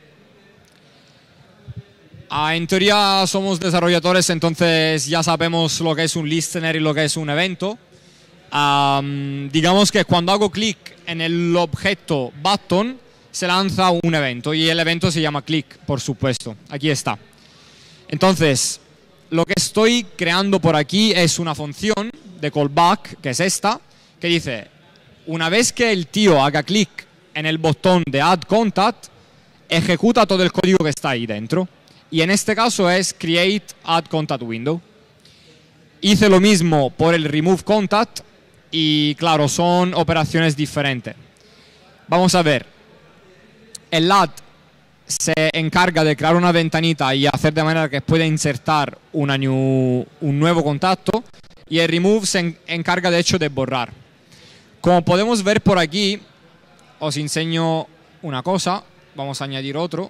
Uh, en teoría somos desarrolladores, entonces ya sabemos lo que es un listener y lo que es un evento. Um, digamos que cuando hago clic en el objeto button, se lanza un evento y el evento se llama click, por supuesto. Aquí está. Entonces, lo que estoy creando por aquí es una función de callback, que es esta, que dice, una vez que el tío haga clic en el botón de add contact, ejecuta todo el código que está ahí dentro. Y en este caso es create add contact window. Hice lo mismo por el remove contact y claro, son operaciones diferentes. Vamos a ver. El add se encarga de crear una ventanita y hacer de manera que pueda insertar una new, un nuevo contacto, y el remove se en, encarga de hecho de borrar. Como podemos ver por aquí, os enseño una cosa. Vamos a añadir otro.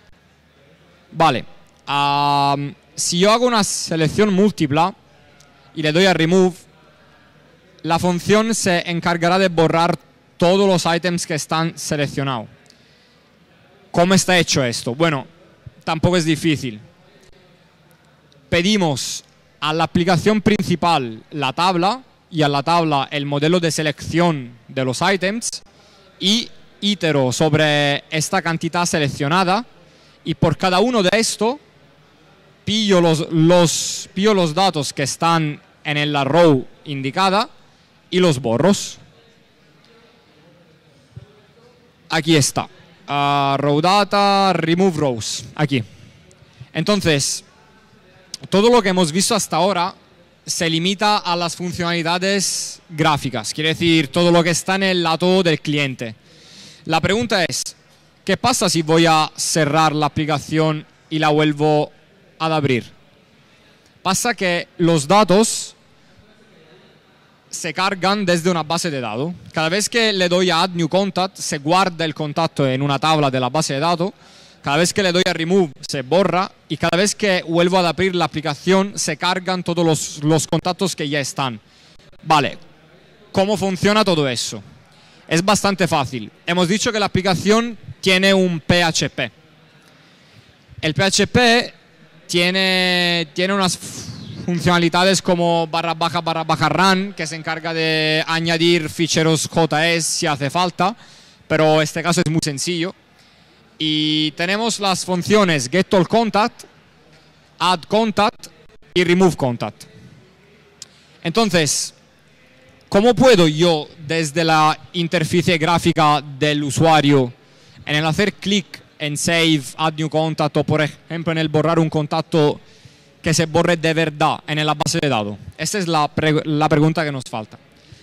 Vale. Um, si yo hago una selección múltipla y le doy a remove, la función se encargará de borrar todos los ítems que están seleccionados. ¿Cómo está hecho esto? Bueno, tampoco es difícil. Pedimos a la aplicación principal la tabla y a la tabla el modelo de selección de los ítems y itero sobre esta cantidad seleccionada y por cada uno de estos pillo los, los, pillo los datos que están en la row indicada y los borro. Aquí está. Uh, row data, remove rows. Aquí. Entonces, todo lo que hemos visto hasta ahora se limita a las funcionalidades gráficas. Quiere decir, todo lo que está en el lado del cliente. La pregunta es, ¿qué pasa si voy a cerrar la aplicación y la vuelvo a abrir? Pasa que los datos se cargan desde una base de datos. Cada vez que le doy a Add New Contact, se guarda el contacto en una tabla de la base de datos. Cada vez que le doy a Remove, se borra. Y cada vez que vuelvo a abrir la aplicación, se cargan todos los, los contactos que ya están. Vale, ¿cómo funciona todo eso? Es bastante fácil. Hemos dicho que la aplicación tiene un P H P. El P H P tiene, tiene unas funcionalidades como barra baja barra baja run, que se encarga de añadir ficheros J S si hace falta, pero este caso es muy sencillo. Y tenemos las funciones getAllContact, addContact y removeContact. Entonces, ¿cómo puedo yo desde la interfaz gráfica del usuario, en el hacer clic en Save, Add New Contact o por ejemplo en el borrar un contacto, que se borre de verdad en la base de datos? Esta es la, pre la pregunta que nos falta.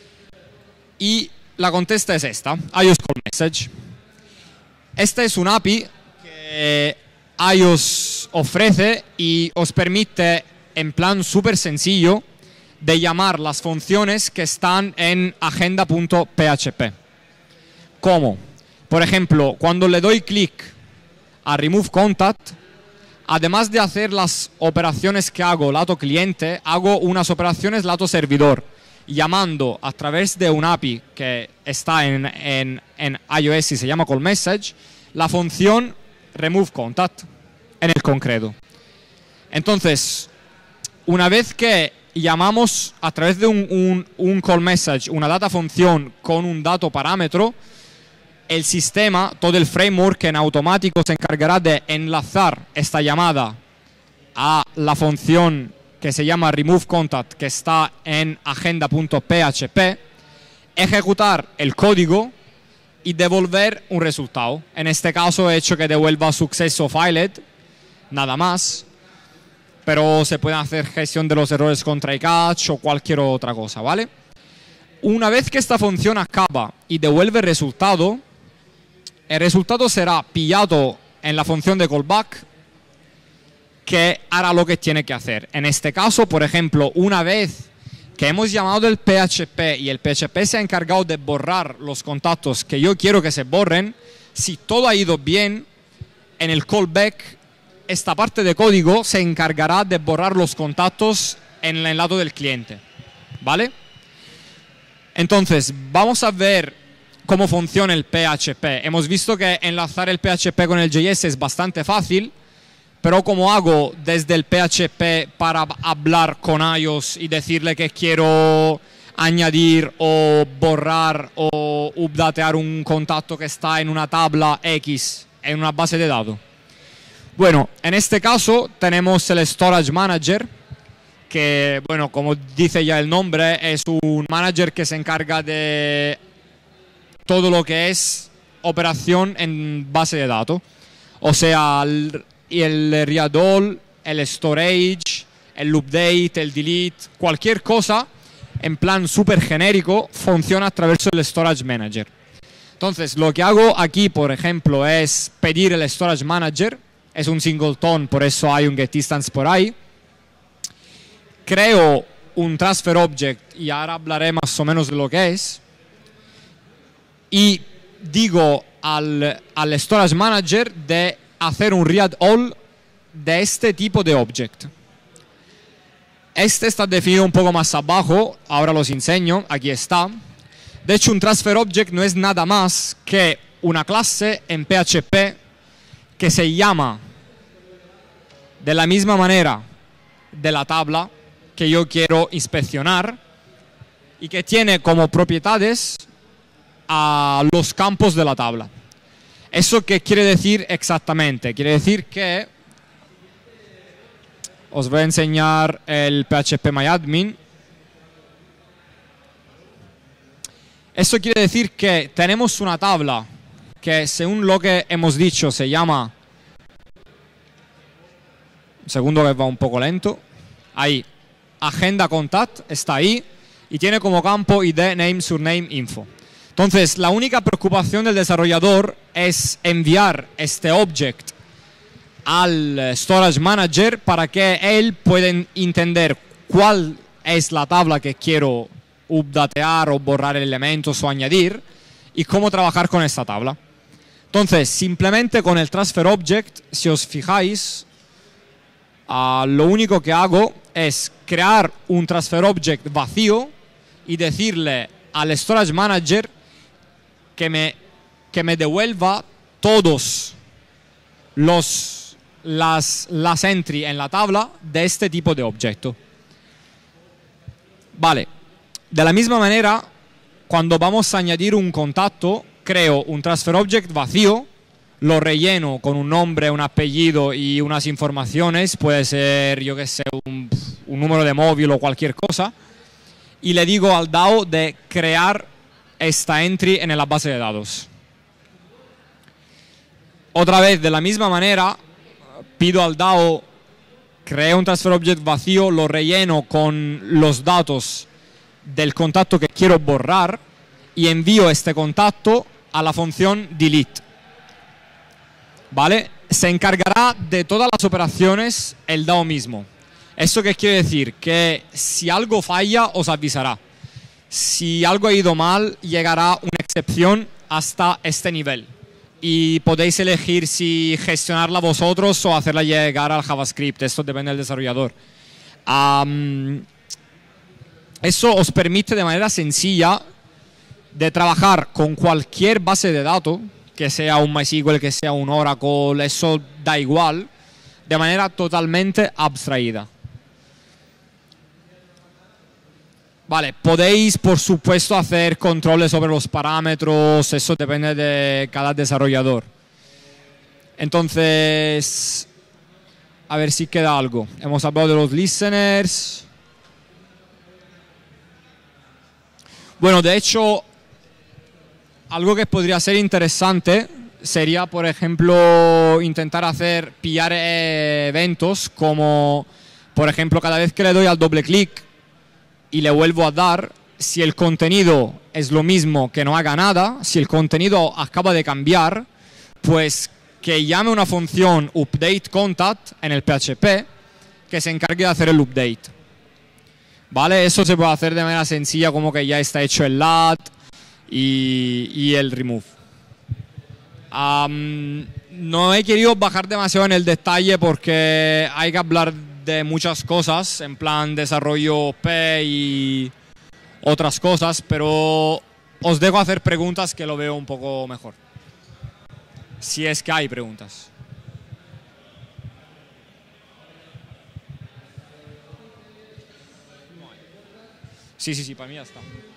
Y la contesta es esta, iOS Call Message. Esta es una A P I que iOS ofrece y os permite, en plan súper sencillo, de llamar las funciones que están en agenda punto P H P. ¿Cómo? Por ejemplo, cuando le doy clic a Remove Contact, además de hacer las operaciones que hago lato cliente, hago unas operaciones lato servidor, llamando a través de una A P I que está en, en, en iOS y se llama Call Message, la función Remove Contact en el concreto. Entonces, una vez que llamamos a través de un, un, un Call Message una data función con un dato parámetro, el sistema, todo el framework en automático se encargará de enlazar esta llamada a la función que se llama Remove Contact, que está en agenda punto P H P, ejecutar el código y devolver un resultado. En este caso he hecho que devuelva success failed, nada más, pero se puede hacer gestión de los errores con try catch o cualquier otra cosa, ¿vale? Una vez que esta función acaba y devuelve el resultado, el resultado será pillado en la función de callback, que hará lo que tiene que hacer. En este caso, por ejemplo, una vez que hemos llamado del P H P y el P H P se ha encargado de borrar los contactos que yo quiero que se borren, si todo ha ido bien, en el callback, esta parte de código se encargará de borrar los contactos en el lado del cliente, ¿vale? Entonces, vamos a ver cómo funciona el P H P. Hemos visto que enlazar el P H P con el J S es bastante fácil, pero ¿cómo hago desde el P H P para hablar con iOS y decirle que quiero añadir o borrar o updatear un contacto que está en una tabla X, en una base de datos? Bueno, en este caso tenemos el Storage Manager, que, bueno, como dice ya el nombre, es un manager que se encarga de todo lo que es operación en base de datos. O sea, el, el read all, el storage, el update, el delete, cualquier cosa en plan súper genérico funciona a través del Storage Manager. Entonces, lo que hago aquí, por ejemplo, es pedir el Storage Manager. Es un singleton, por eso hay un getDistance por ahí. Creo un transfer object y ahora hablaré más o menos de lo que es. Y digo al, al Storage Manager de hacer un read all de este tipo de object. Este está definido un poco más abajo, ahora los enseño, aquí está. De hecho, un transfer object no es nada más que una clase en P H P que se llama de la misma manera de la tabla que yo quiero inspeccionar y que tiene como propiedades a los campos de la tabla. ¿Eso qué quiere decir exactamente? Quiere decir que os voy a enseñar el phpMyAdmin. Eso quiere decir que tenemos una tabla que, según lo que hemos dicho, se llama... Un segundo que va un poco lento. Ahí. Agenda contact está ahí y tiene como campo I D, name, surname, info. Entonces, la única preocupación del desarrollador es enviar este object al Storage Manager para que él pueda entender cuál es la tabla que quiero updatear o borrar elementos o añadir y cómo trabajar con esta tabla. Entonces, simplemente con el Transfer Object, si os fijáis, uh, lo único que hago es crear un Transfer Object vacío y decirle al Storage Manager que me, que me devuelva todos los, las, las entry en la tabla de este tipo de objeto. Vale. De la misma manera, cuando vamos a añadir un contacto, creo un Transfer Object vacío, lo relleno con un nombre, un apellido y unas informaciones, puede ser, yo qué sé, un, un número de móvil o cualquier cosa, y le digo al D A O de crear esta entry en la base de datos. Otra vez, de la misma manera, pido al D A O, creo un Transfer Object vacío, lo relleno con los datos del contacto que quiero borrar y envío este contacto a la función delete. ¿Vale? Se encargará de todas las operaciones el D A O mismo. ¿Esto qué quiere decir? Que si algo falla, os avisará. Si algo ha ido mal, llegará una excepción hasta este nivel. Y podéis elegir si gestionarla vosotros o hacerla llegar al JavaScript. Esto depende del desarrollador. Um, eso os permite de manera sencilla de trabajar con cualquier base de datos, que sea un MySQL, que sea un Oracle, eso da igual, de manera totalmente abstraída. Vale, podéis por supuesto hacer controles sobre los parámetros, eso depende de cada desarrollador. Entonces, a ver si queda algo. Hemos hablado de los listeners. Bueno, de hecho, algo que podría ser interesante sería, por ejemplo, intentar hacer pillar eventos como, por ejemplo, cada vez que le doy al doble clic y le vuelvo a dar, si el contenido es lo mismo que no haga nada, si el contenido acaba de cambiar, pues que llame una función updateContact en el P H P que se encargue de hacer el update. ¿Vale? Eso se puede hacer de manera sencilla, como que ya está hecho el lat y, y el remove. Um, no he querido bajar demasiado en el detalle porque hay que hablar de muchas cosas, en plan desarrollo P y otras cosas, pero os dejo hacer preguntas que lo veo un poco mejor. Si es que hay preguntas. Sí, sí, sí, para mí ya está.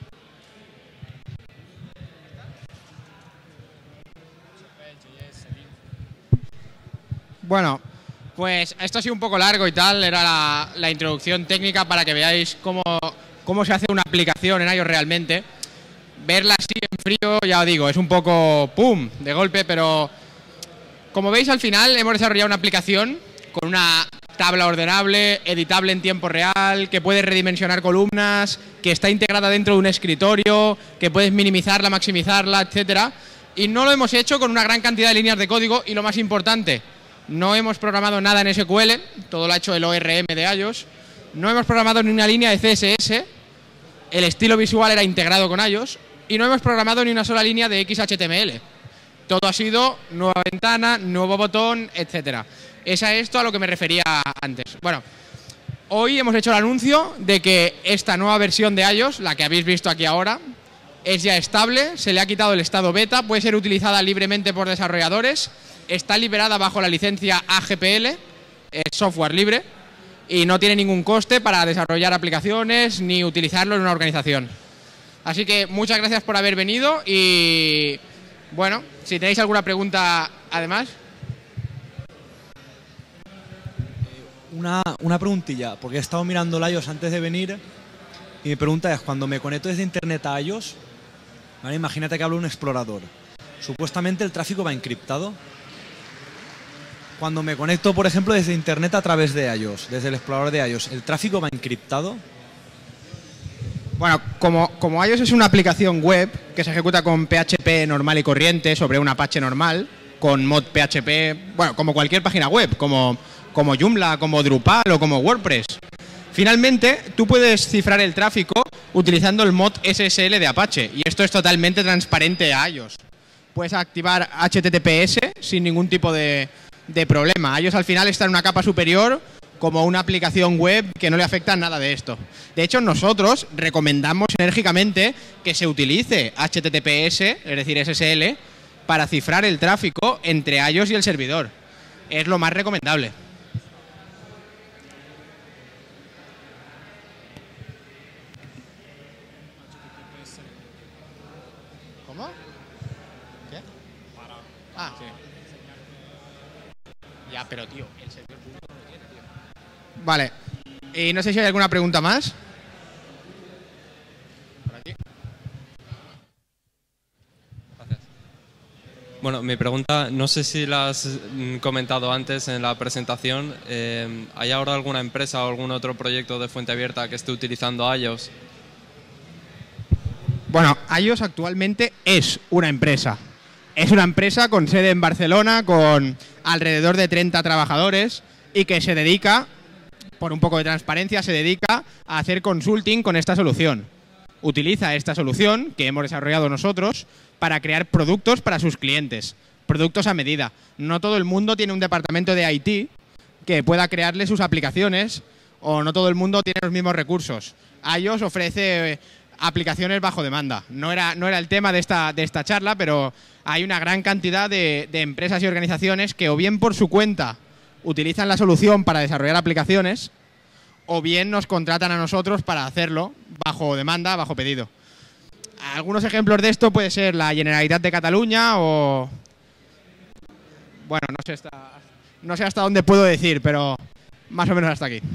Bueno, pues esto ha sido un poco largo y tal, era la, la introducción técnica para que veáis cómo, cómo se hace una aplicación en iOS realmente. Verla así en frío, ya os digo, es un poco pum, de golpe, pero como veis al final hemos desarrollado una aplicación con una tabla ordenable, editable en tiempo real, que puedes redimensionar columnas, que está integrada dentro de un escritorio, que puedes minimizarla, maximizarla, etcétera. Y no lo hemos hecho con una gran cantidad de líneas de código y lo más importante, no hemos programado nada en S Q L, todo lo ha hecho el O R M de iOS. No hemos programado ni una línea de C S S, el estilo visual era integrado con iOS. Y no hemos programado ni una sola línea de X H T M L. Todo ha sido nueva ventana, nuevo botón, etcétera. Es a esto a lo que me refería antes. Bueno, hoy hemos hecho el anuncio de que esta nueva versión de iOS, la que habéis visto aquí ahora, es ya estable, se le ha quitado el estado beta, puede ser utilizada libremente por desarrolladores, está liberada bajo la licencia A G P L, es software libre, y no tiene ningún coste para desarrollar aplicaciones ni utilizarlo en una organización. Así que muchas gracias por haber venido y, bueno, si tenéis alguna pregunta además. Una, una preguntilla, porque he estado mirando el iOS antes de venir y mi pregunta es, cuando me conecto desde internet a iOS, ¿vale? Imagínate que hablo un explorador. Supuestamente el tráfico va encriptado. Cuando me conecto, por ejemplo, desde internet a través de iOS, desde el explorador de iOS, ¿el tráfico va encriptado? Bueno, como, como iOS es una aplicación web que se ejecuta con P H P normal y corriente sobre un Apache normal, con mod P H P, bueno, como cualquier página web, como, como Joomla, como Drupal o como WordPress. Finalmente, tú puedes cifrar el tráfico utilizando el mod S S L de Apache, y esto es totalmente transparente a iOS. Puedes activar H T T P S sin ningún tipo de, de problema. iOS al final está en una capa superior como una aplicación web que no le afecta nada de esto. De hecho, nosotros recomendamos enérgicamente que se utilice H T T P S, es decir, S S L, para cifrar el tráfico entre iOS y el servidor. Es lo más recomendable. ¿Cómo? ¿Qué? Ah, sí. Ya, pero tío, el servidor público no lo tiene, tío. Vale. Y no sé si hay alguna pregunta más. Por aquí. Gracias. Bueno, mi pregunta, no sé si la has mm, comentado antes en la presentación. Eh, ¿Hay ahora alguna empresa o algún otro proyecto de fuente abierta que esté utilizando iOS? Bueno, iOS actualmente es una empresa. Es una empresa con sede en Barcelona, con alrededor de treinta trabajadores y que se dedica, por un poco de transparencia, se dedica a hacer consulting con esta solución. Utiliza esta solución que hemos desarrollado nosotros para crear productos para sus clientes, productos a medida. No todo el mundo tiene un departamento de I T que pueda crearle sus aplicaciones, o no todo el mundo tiene los mismos recursos. iOS ofrece aplicaciones bajo demanda. No era, no era el tema de esta, de esta charla, pero hay una gran cantidad de, de empresas y organizaciones que o bien por su cuenta utilizan la solución para desarrollar aplicaciones, o bien nos contratan a nosotros para hacerlo bajo demanda, bajo pedido. Algunos ejemplos de esto puede ser la Generalitat de Cataluña o... Bueno, no sé hasta, no sé hasta dónde puedo decir, pero más o menos hasta aquí.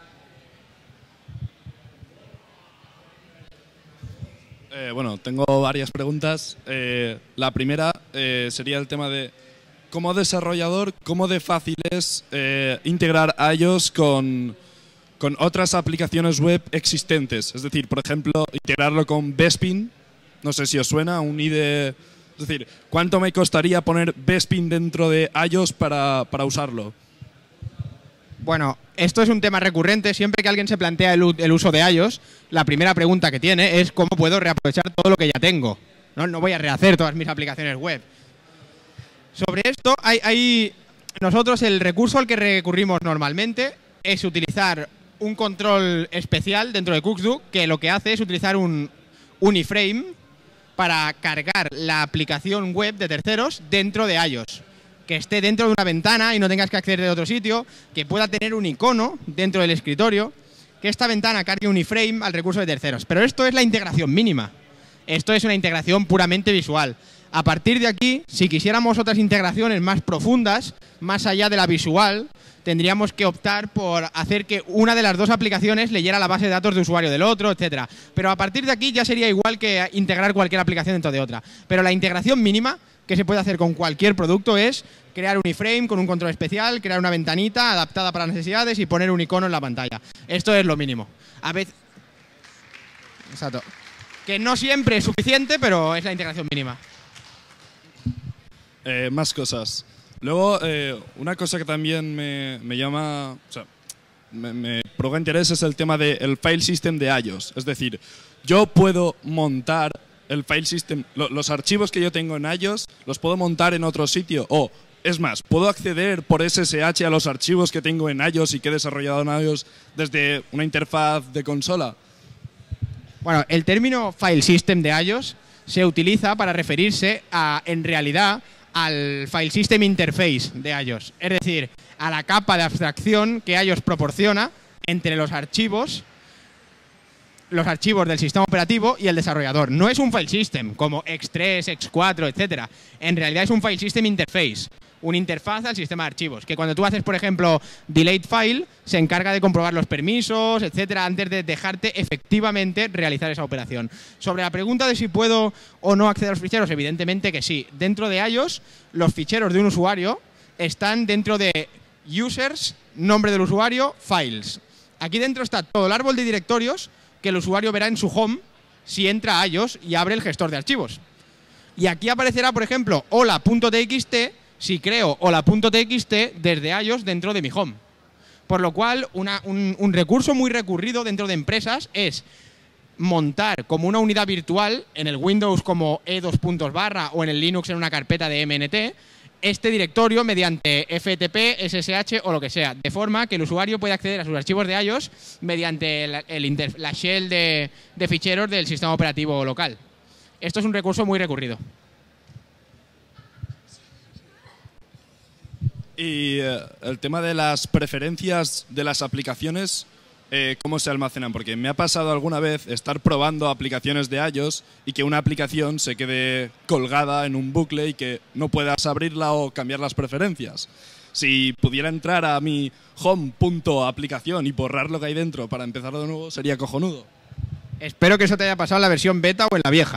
Eh, bueno, tengo varias preguntas. Eh, la primera eh, sería el tema de, como desarrollador, ¿cómo de fácil es eh, integrar iOS con, con otras aplicaciones web existentes? Es decir, por ejemplo, integrarlo con Bespin. No sé si os suena, un I D E. Es decir, ¿cuánto me costaría poner Bespin dentro de iOS para, para usarlo? Bueno, esto es un tema recurrente. Siempre que alguien se plantea el, el uso de iOS, la primera pregunta que tiene es cómo puedo reaprovechar todo lo que ya tengo. No, no voy a rehacer todas mis aplicaciones web. Sobre esto, hay, hay nosotros el recurso al que recurrimos normalmente es utilizar un control especial dentro de Kuxdo, que lo que hace es utilizar un, un iframe para cargar la aplicación web de terceros dentro de iOS. Que esté dentro de una ventana y no tengas que acceder de otro sitio, que pueda tener un icono dentro del escritorio, que esta ventana cargue un iframe al recurso de terceros. Pero esto es la integración mínima. Esto es una integración puramente visual. A partir de aquí, si quisiéramos otras integraciones más profundas, más allá de la visual, tendríamos que optar por hacer que una de las dos aplicaciones leyera la base de datos de usuario del otro, etcétera. Pero a partir de aquí ya sería igual que integrar cualquier aplicación dentro de otra. Pero la integración mínima que se puede hacer con cualquier producto es crear un iframe con un control especial, crear una ventanita adaptada para las necesidades y poner un icono en la pantalla. Esto es lo mínimo. A veces... Exacto. Que no siempre es suficiente, pero es la integración mínima. Eh, más cosas. Luego, eh, una cosa que también me, me llama, o sea, me, me provoca interés es el tema del file system de iOS. Es decir, yo puedo montar el file system, lo, los archivos que yo tengo en iOS, los puedo montar en otro sitio, o Es más, ¿puedo acceder por S S H a los archivos que tengo en iOS y que he desarrollado en iOS desde una interfaz de consola? Bueno, el término file system de iOS se utiliza para referirse a, en realidad, al file system interface de iOS. Es decir, a la capa de abstracción que iOS proporciona entre los archivos, los archivos del sistema operativo y el desarrollador. No es un file system como equis tres, equis cuatro, etcétera. En realidad es un file system interface, una interfaz al sistema de archivos, que cuando tú haces, por ejemplo, delete file, se encarga de comprobar los permisos, etcétera, antes de dejarte efectivamente realizar esa operación. Sobre la pregunta de si puedo o no acceder a los ficheros, evidentemente que sí. Dentro de iOS, los ficheros de un usuario están dentro de users, nombre del usuario, files. Aquí dentro está todo el árbol de directorios que el usuario verá en su home si entra a iOS y abre el gestor de archivos. Y aquí aparecerá, por ejemplo, hola.txt si creo hola.txt desde iOS dentro de mi home. Por lo cual, una, un, un recurso muy recurrido dentro de empresas es montar como una unidad virtual en el Windows como e dos puntos barra o en el Linux en una carpeta de M N T este directorio mediante F T P, S S H o lo que sea, de forma que el usuario puede acceder a sus archivos de iOS mediante el, el inter, la shell de, de ficheros del sistema operativo local. Esto es un recurso muy recurrido. Y eh, el tema de las preferencias de las aplicaciones, eh, ¿cómo se almacenan? Porque me ha pasado alguna vez estar probando aplicaciones de iOS y que una aplicación se quede colgada en un bucle y que no puedas abrirla o cambiar las preferencias. Si pudiera entrar a mi home.aplicación y borrar lo que hay dentro para empezar de nuevo, sería cojonudo. Espero que eso te haya pasado en la versión beta o en la vieja.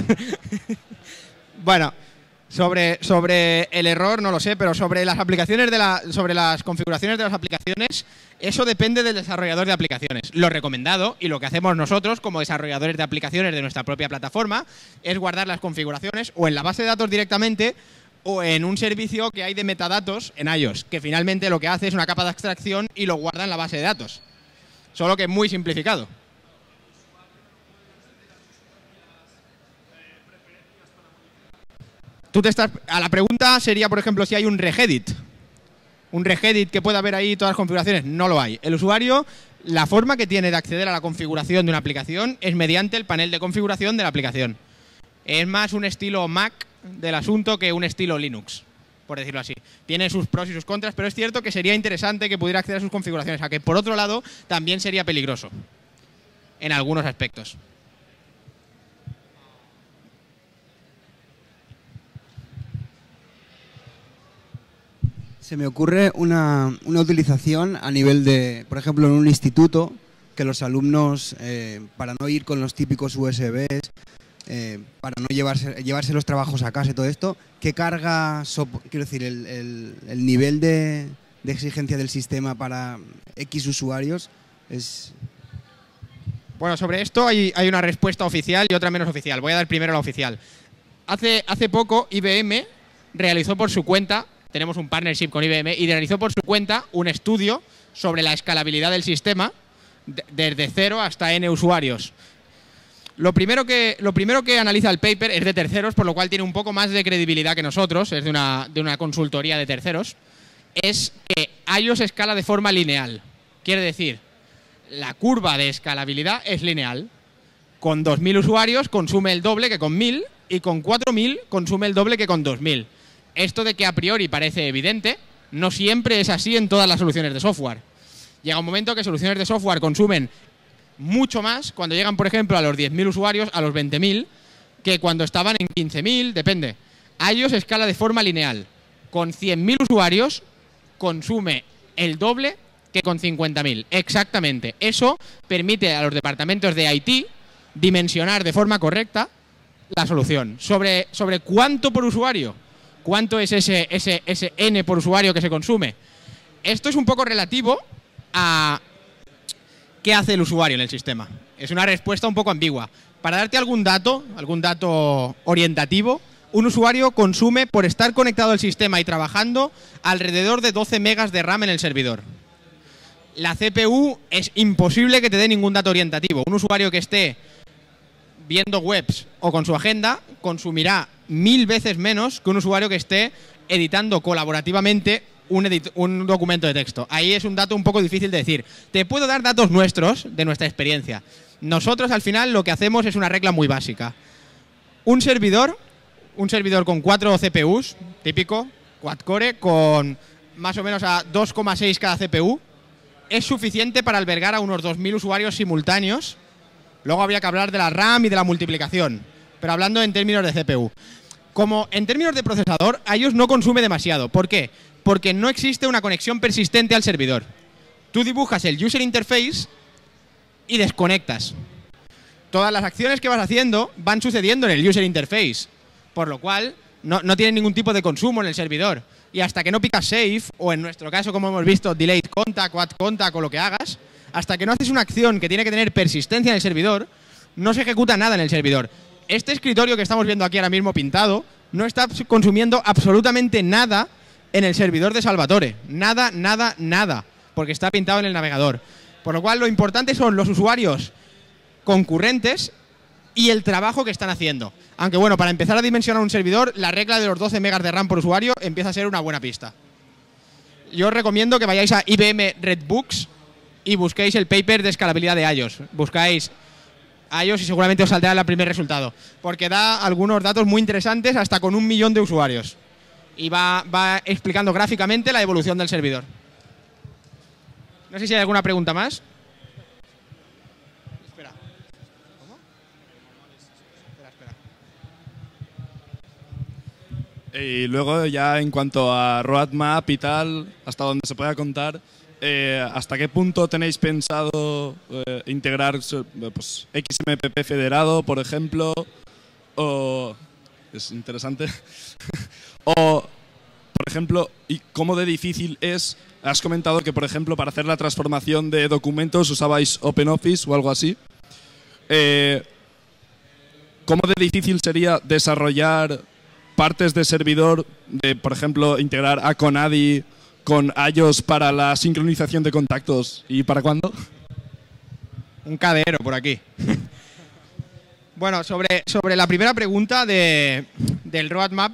Bueno, sobre, sobre el error no lo sé, pero sobre las aplicaciones de la, sobre las configuraciones de las aplicaciones, eso depende del desarrollador de aplicaciones. Lo recomendado y lo que hacemos nosotros como desarrolladores de aplicaciones de nuestra propia plataforma es guardar las configuraciones o en la base de datos directamente o en un servicio que hay de metadatos en iOS, que finalmente lo que hace es una capa de abstracción y lo guarda en la base de datos. Solo que muy simplificado. Tú te estás, a la pregunta sería, por ejemplo, si hay un regedit. Un regedit que pueda haber ahí todas las configuraciones. No lo hay. El usuario, la forma que tiene de acceder a la configuración de una aplicación es mediante el panel de configuración de la aplicación. Es más un estilo Mac del asunto que un estilo Linux, por decirlo así. Tiene sus pros y sus contras, pero es cierto que sería interesante que pudiera acceder a sus configuraciones, a que por otro lado también sería peligroso en algunos aspectos. Se me ocurre una, una utilización a nivel de, por ejemplo, en un instituto, que los alumnos, eh, para no ir con los típicos U S Bs, eh, para no llevarse, llevarse los trabajos a casa y todo esto, ¿qué carga, quiero decir, el, el, el nivel de, de exigencia del sistema para X usuarios es...? Bueno, sobre esto hay, hay una respuesta oficial y otra menos oficial. Voy a dar primero la oficial. Hace, hace poco I B M realizó por su cuenta... Tenemos un partnership con I B M y realizó por su cuenta un estudio sobre la escalabilidad del sistema de, desde cero hasta N usuarios. Lo primero, que, lo primero que analiza el paper es de terceros, por lo cual tiene un poco más de credibilidad que nosotros, es de una, de una consultoría de terceros, es que iOS escala de forma lineal. Quiere decir, la curva de escalabilidad es lineal. Con dos mil usuarios consume el doble que con mil y con cuatro mil consume el doble que con dos mil. Esto de que a priori parece evidente, no siempre es así en todas las soluciones de software. Llega un momento que soluciones de software consumen mucho más cuando llegan, por ejemplo, a los diez mil usuarios, a los veinte mil, que cuando estaban en quince mil, depende. iOS escala de forma lineal. Con cien mil usuarios consume el doble que con cincuenta mil. Exactamente. Eso permite a los departamentos de I T dimensionar de forma correcta la solución. Sobre, sobre cuánto por usuario, cuánto es ese, ese, ese N por usuario que se consume. Esto es un poco relativo a qué hace el usuario en el sistema. Es una respuesta un poco ambigua. Para darte algún dato, algún dato orientativo, un usuario consume, por estar conectado al sistema y trabajando, alrededor de doce megas de RAM en el servidor. La C P U es imposible que te dé ningún dato orientativo. Un usuario que esté viendo webs o con su agenda consumirá mil veces menos que un usuario que esté editando colaborativamente un, edit un documento de texto. Ahí es un dato un poco difícil de decir. Te puedo dar datos nuestros, de nuestra experiencia. Nosotros al final lo que hacemos es una regla muy básica. Un servidor, un servidor con cuatro C P Us, típico, quad-core, con más o menos a dos coma seis cada C P U, es suficiente para albergar a unos dos mil usuarios simultáneos. Luego habría que hablar de la RAM y de la multiplicación, pero hablando en términos de C P U. Como en términos de procesador, a ellos no consume demasiado. ¿Por qué? Porque no existe una conexión persistente al servidor. Tú dibujas el user interface y desconectas. Todas las acciones que vas haciendo van sucediendo en el user interface, por lo cual no, no tienen ningún tipo de consumo en el servidor. Y hasta que no picas save, o en nuestro caso, como hemos visto, delayed contact, quad contact o lo que hagas, hasta que no haces una acción que tiene que tener persistencia en el servidor, no se ejecuta nada en el servidor. Este escritorio que estamos viendo aquí ahora mismo pintado no está consumiendo absolutamente nada en el servidor de Salvatore. Nada, nada, nada, porque está pintado en el navegador. Por lo cual lo importante son los usuarios concurrentes y el trabajo que están haciendo. Aunque bueno, para empezar a dimensionar un servidor, la regla de los doce megas de RAM por usuario empieza a ser una buena pista. Yo os recomiendo que vayáis a I B M Redbooks y busquéis el paper de escalabilidad de iOS. Buscáis iOS y seguramente os saldrá el primer resultado, porque da algunos datos muy interesantes hasta con un millón de usuarios. Y va, va explicando gráficamente la evolución del servidor. No sé si hay alguna pregunta más. Espera. ¿Cómo? Espera, espera. Y luego ya en cuanto a roadmap y tal, hasta donde se pueda contar, eh, ¿hasta qué punto tenéis pensado eh, integrar pues, X M P P federado, por ejemplo? O, es interesante. O, por ejemplo, ¿y cómo de difícil es? Has comentado que, por ejemplo, para hacer la transformación de documentos usabais OpenOffice o algo así. Eh, ¿Cómo de difícil sería desarrollar partes de servidor, de, por ejemplo, integrar Aconadi con iOS para la sincronización de contactos? ¿Y para cuándo? Un cadero por aquí. Bueno, sobre, sobre la primera pregunta de, del roadmap,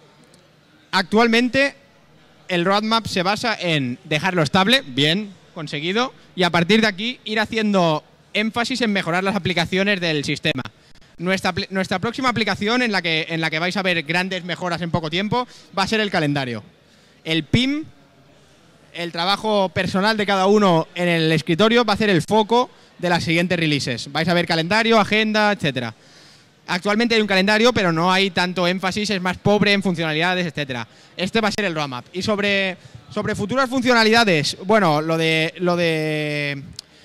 actualmente el roadmap se basa en dejarlo estable, bien, conseguido, y a partir de aquí ir haciendo énfasis en mejorar las aplicaciones del sistema. Nuestra, nuestra próxima aplicación en la, que, en la que vais a ver grandes mejoras en poco tiempo va a ser el calendario. El P I M, el trabajo personal de cada uno en el escritorio, va a ser el foco de las siguientes releases. Vais a ver calendario, agenda, etcétera. Actualmente hay un calendario, pero no hay tanto énfasis, es más pobre en funcionalidades, etcétera. Este va a ser el roadmap. Y sobre, sobre futuras funcionalidades, bueno, lo de lo de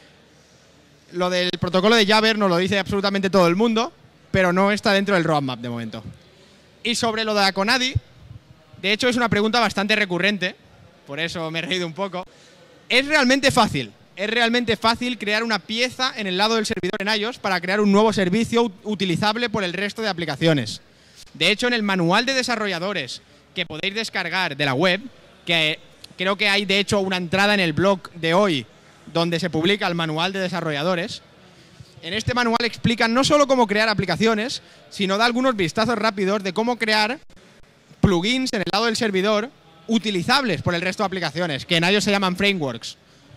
lo del protocolo de Jabber nos lo dice absolutamente todo el mundo, pero no está dentro del roadmap de momento. Y sobre lo de Aconadi, de hecho es una pregunta bastante recurrente, por eso me he reído un poco. Es realmente fácil. Es realmente fácil crear una pieza en el lado del servidor en iOS para crear un nuevo servicio utilizable por el resto de aplicaciones. De hecho, en el manual de desarrolladores que podéis descargar de la web, que creo que hay de hecho una entrada en el blog de hoy donde se publica el manual de desarrolladores, en este manual explican no solo cómo crear aplicaciones, sino da algunos vistazos rápidos de cómo crear plugins en el lado del servidor utilizables por el resto de aplicaciones, que en iOS se llaman frameworks.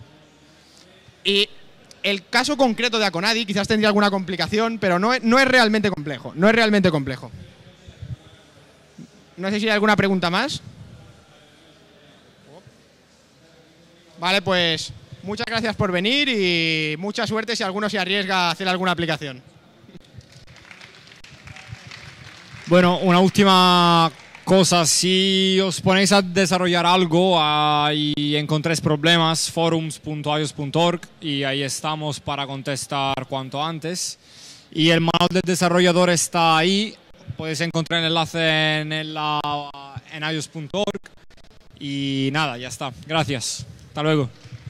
Y el caso concreto de Aconadi quizás tendría alguna complicación, pero no es, no es realmente complejo. No es realmente complejo. No sé si hay alguna pregunta más. Vale, pues muchas gracias por venir y mucha suerte si alguno se arriesga a hacer alguna aplicación. Bueno, una última cosa, si os ponéis a desarrollar algo uh, y encontréis problemas, forums punto ios punto org y ahí estamos para contestar cuanto antes. Y el manual de desarrollador está ahí, podéis encontrar el enlace en, el, uh, en ios punto org y nada, ya está. Gracias. Hasta luego.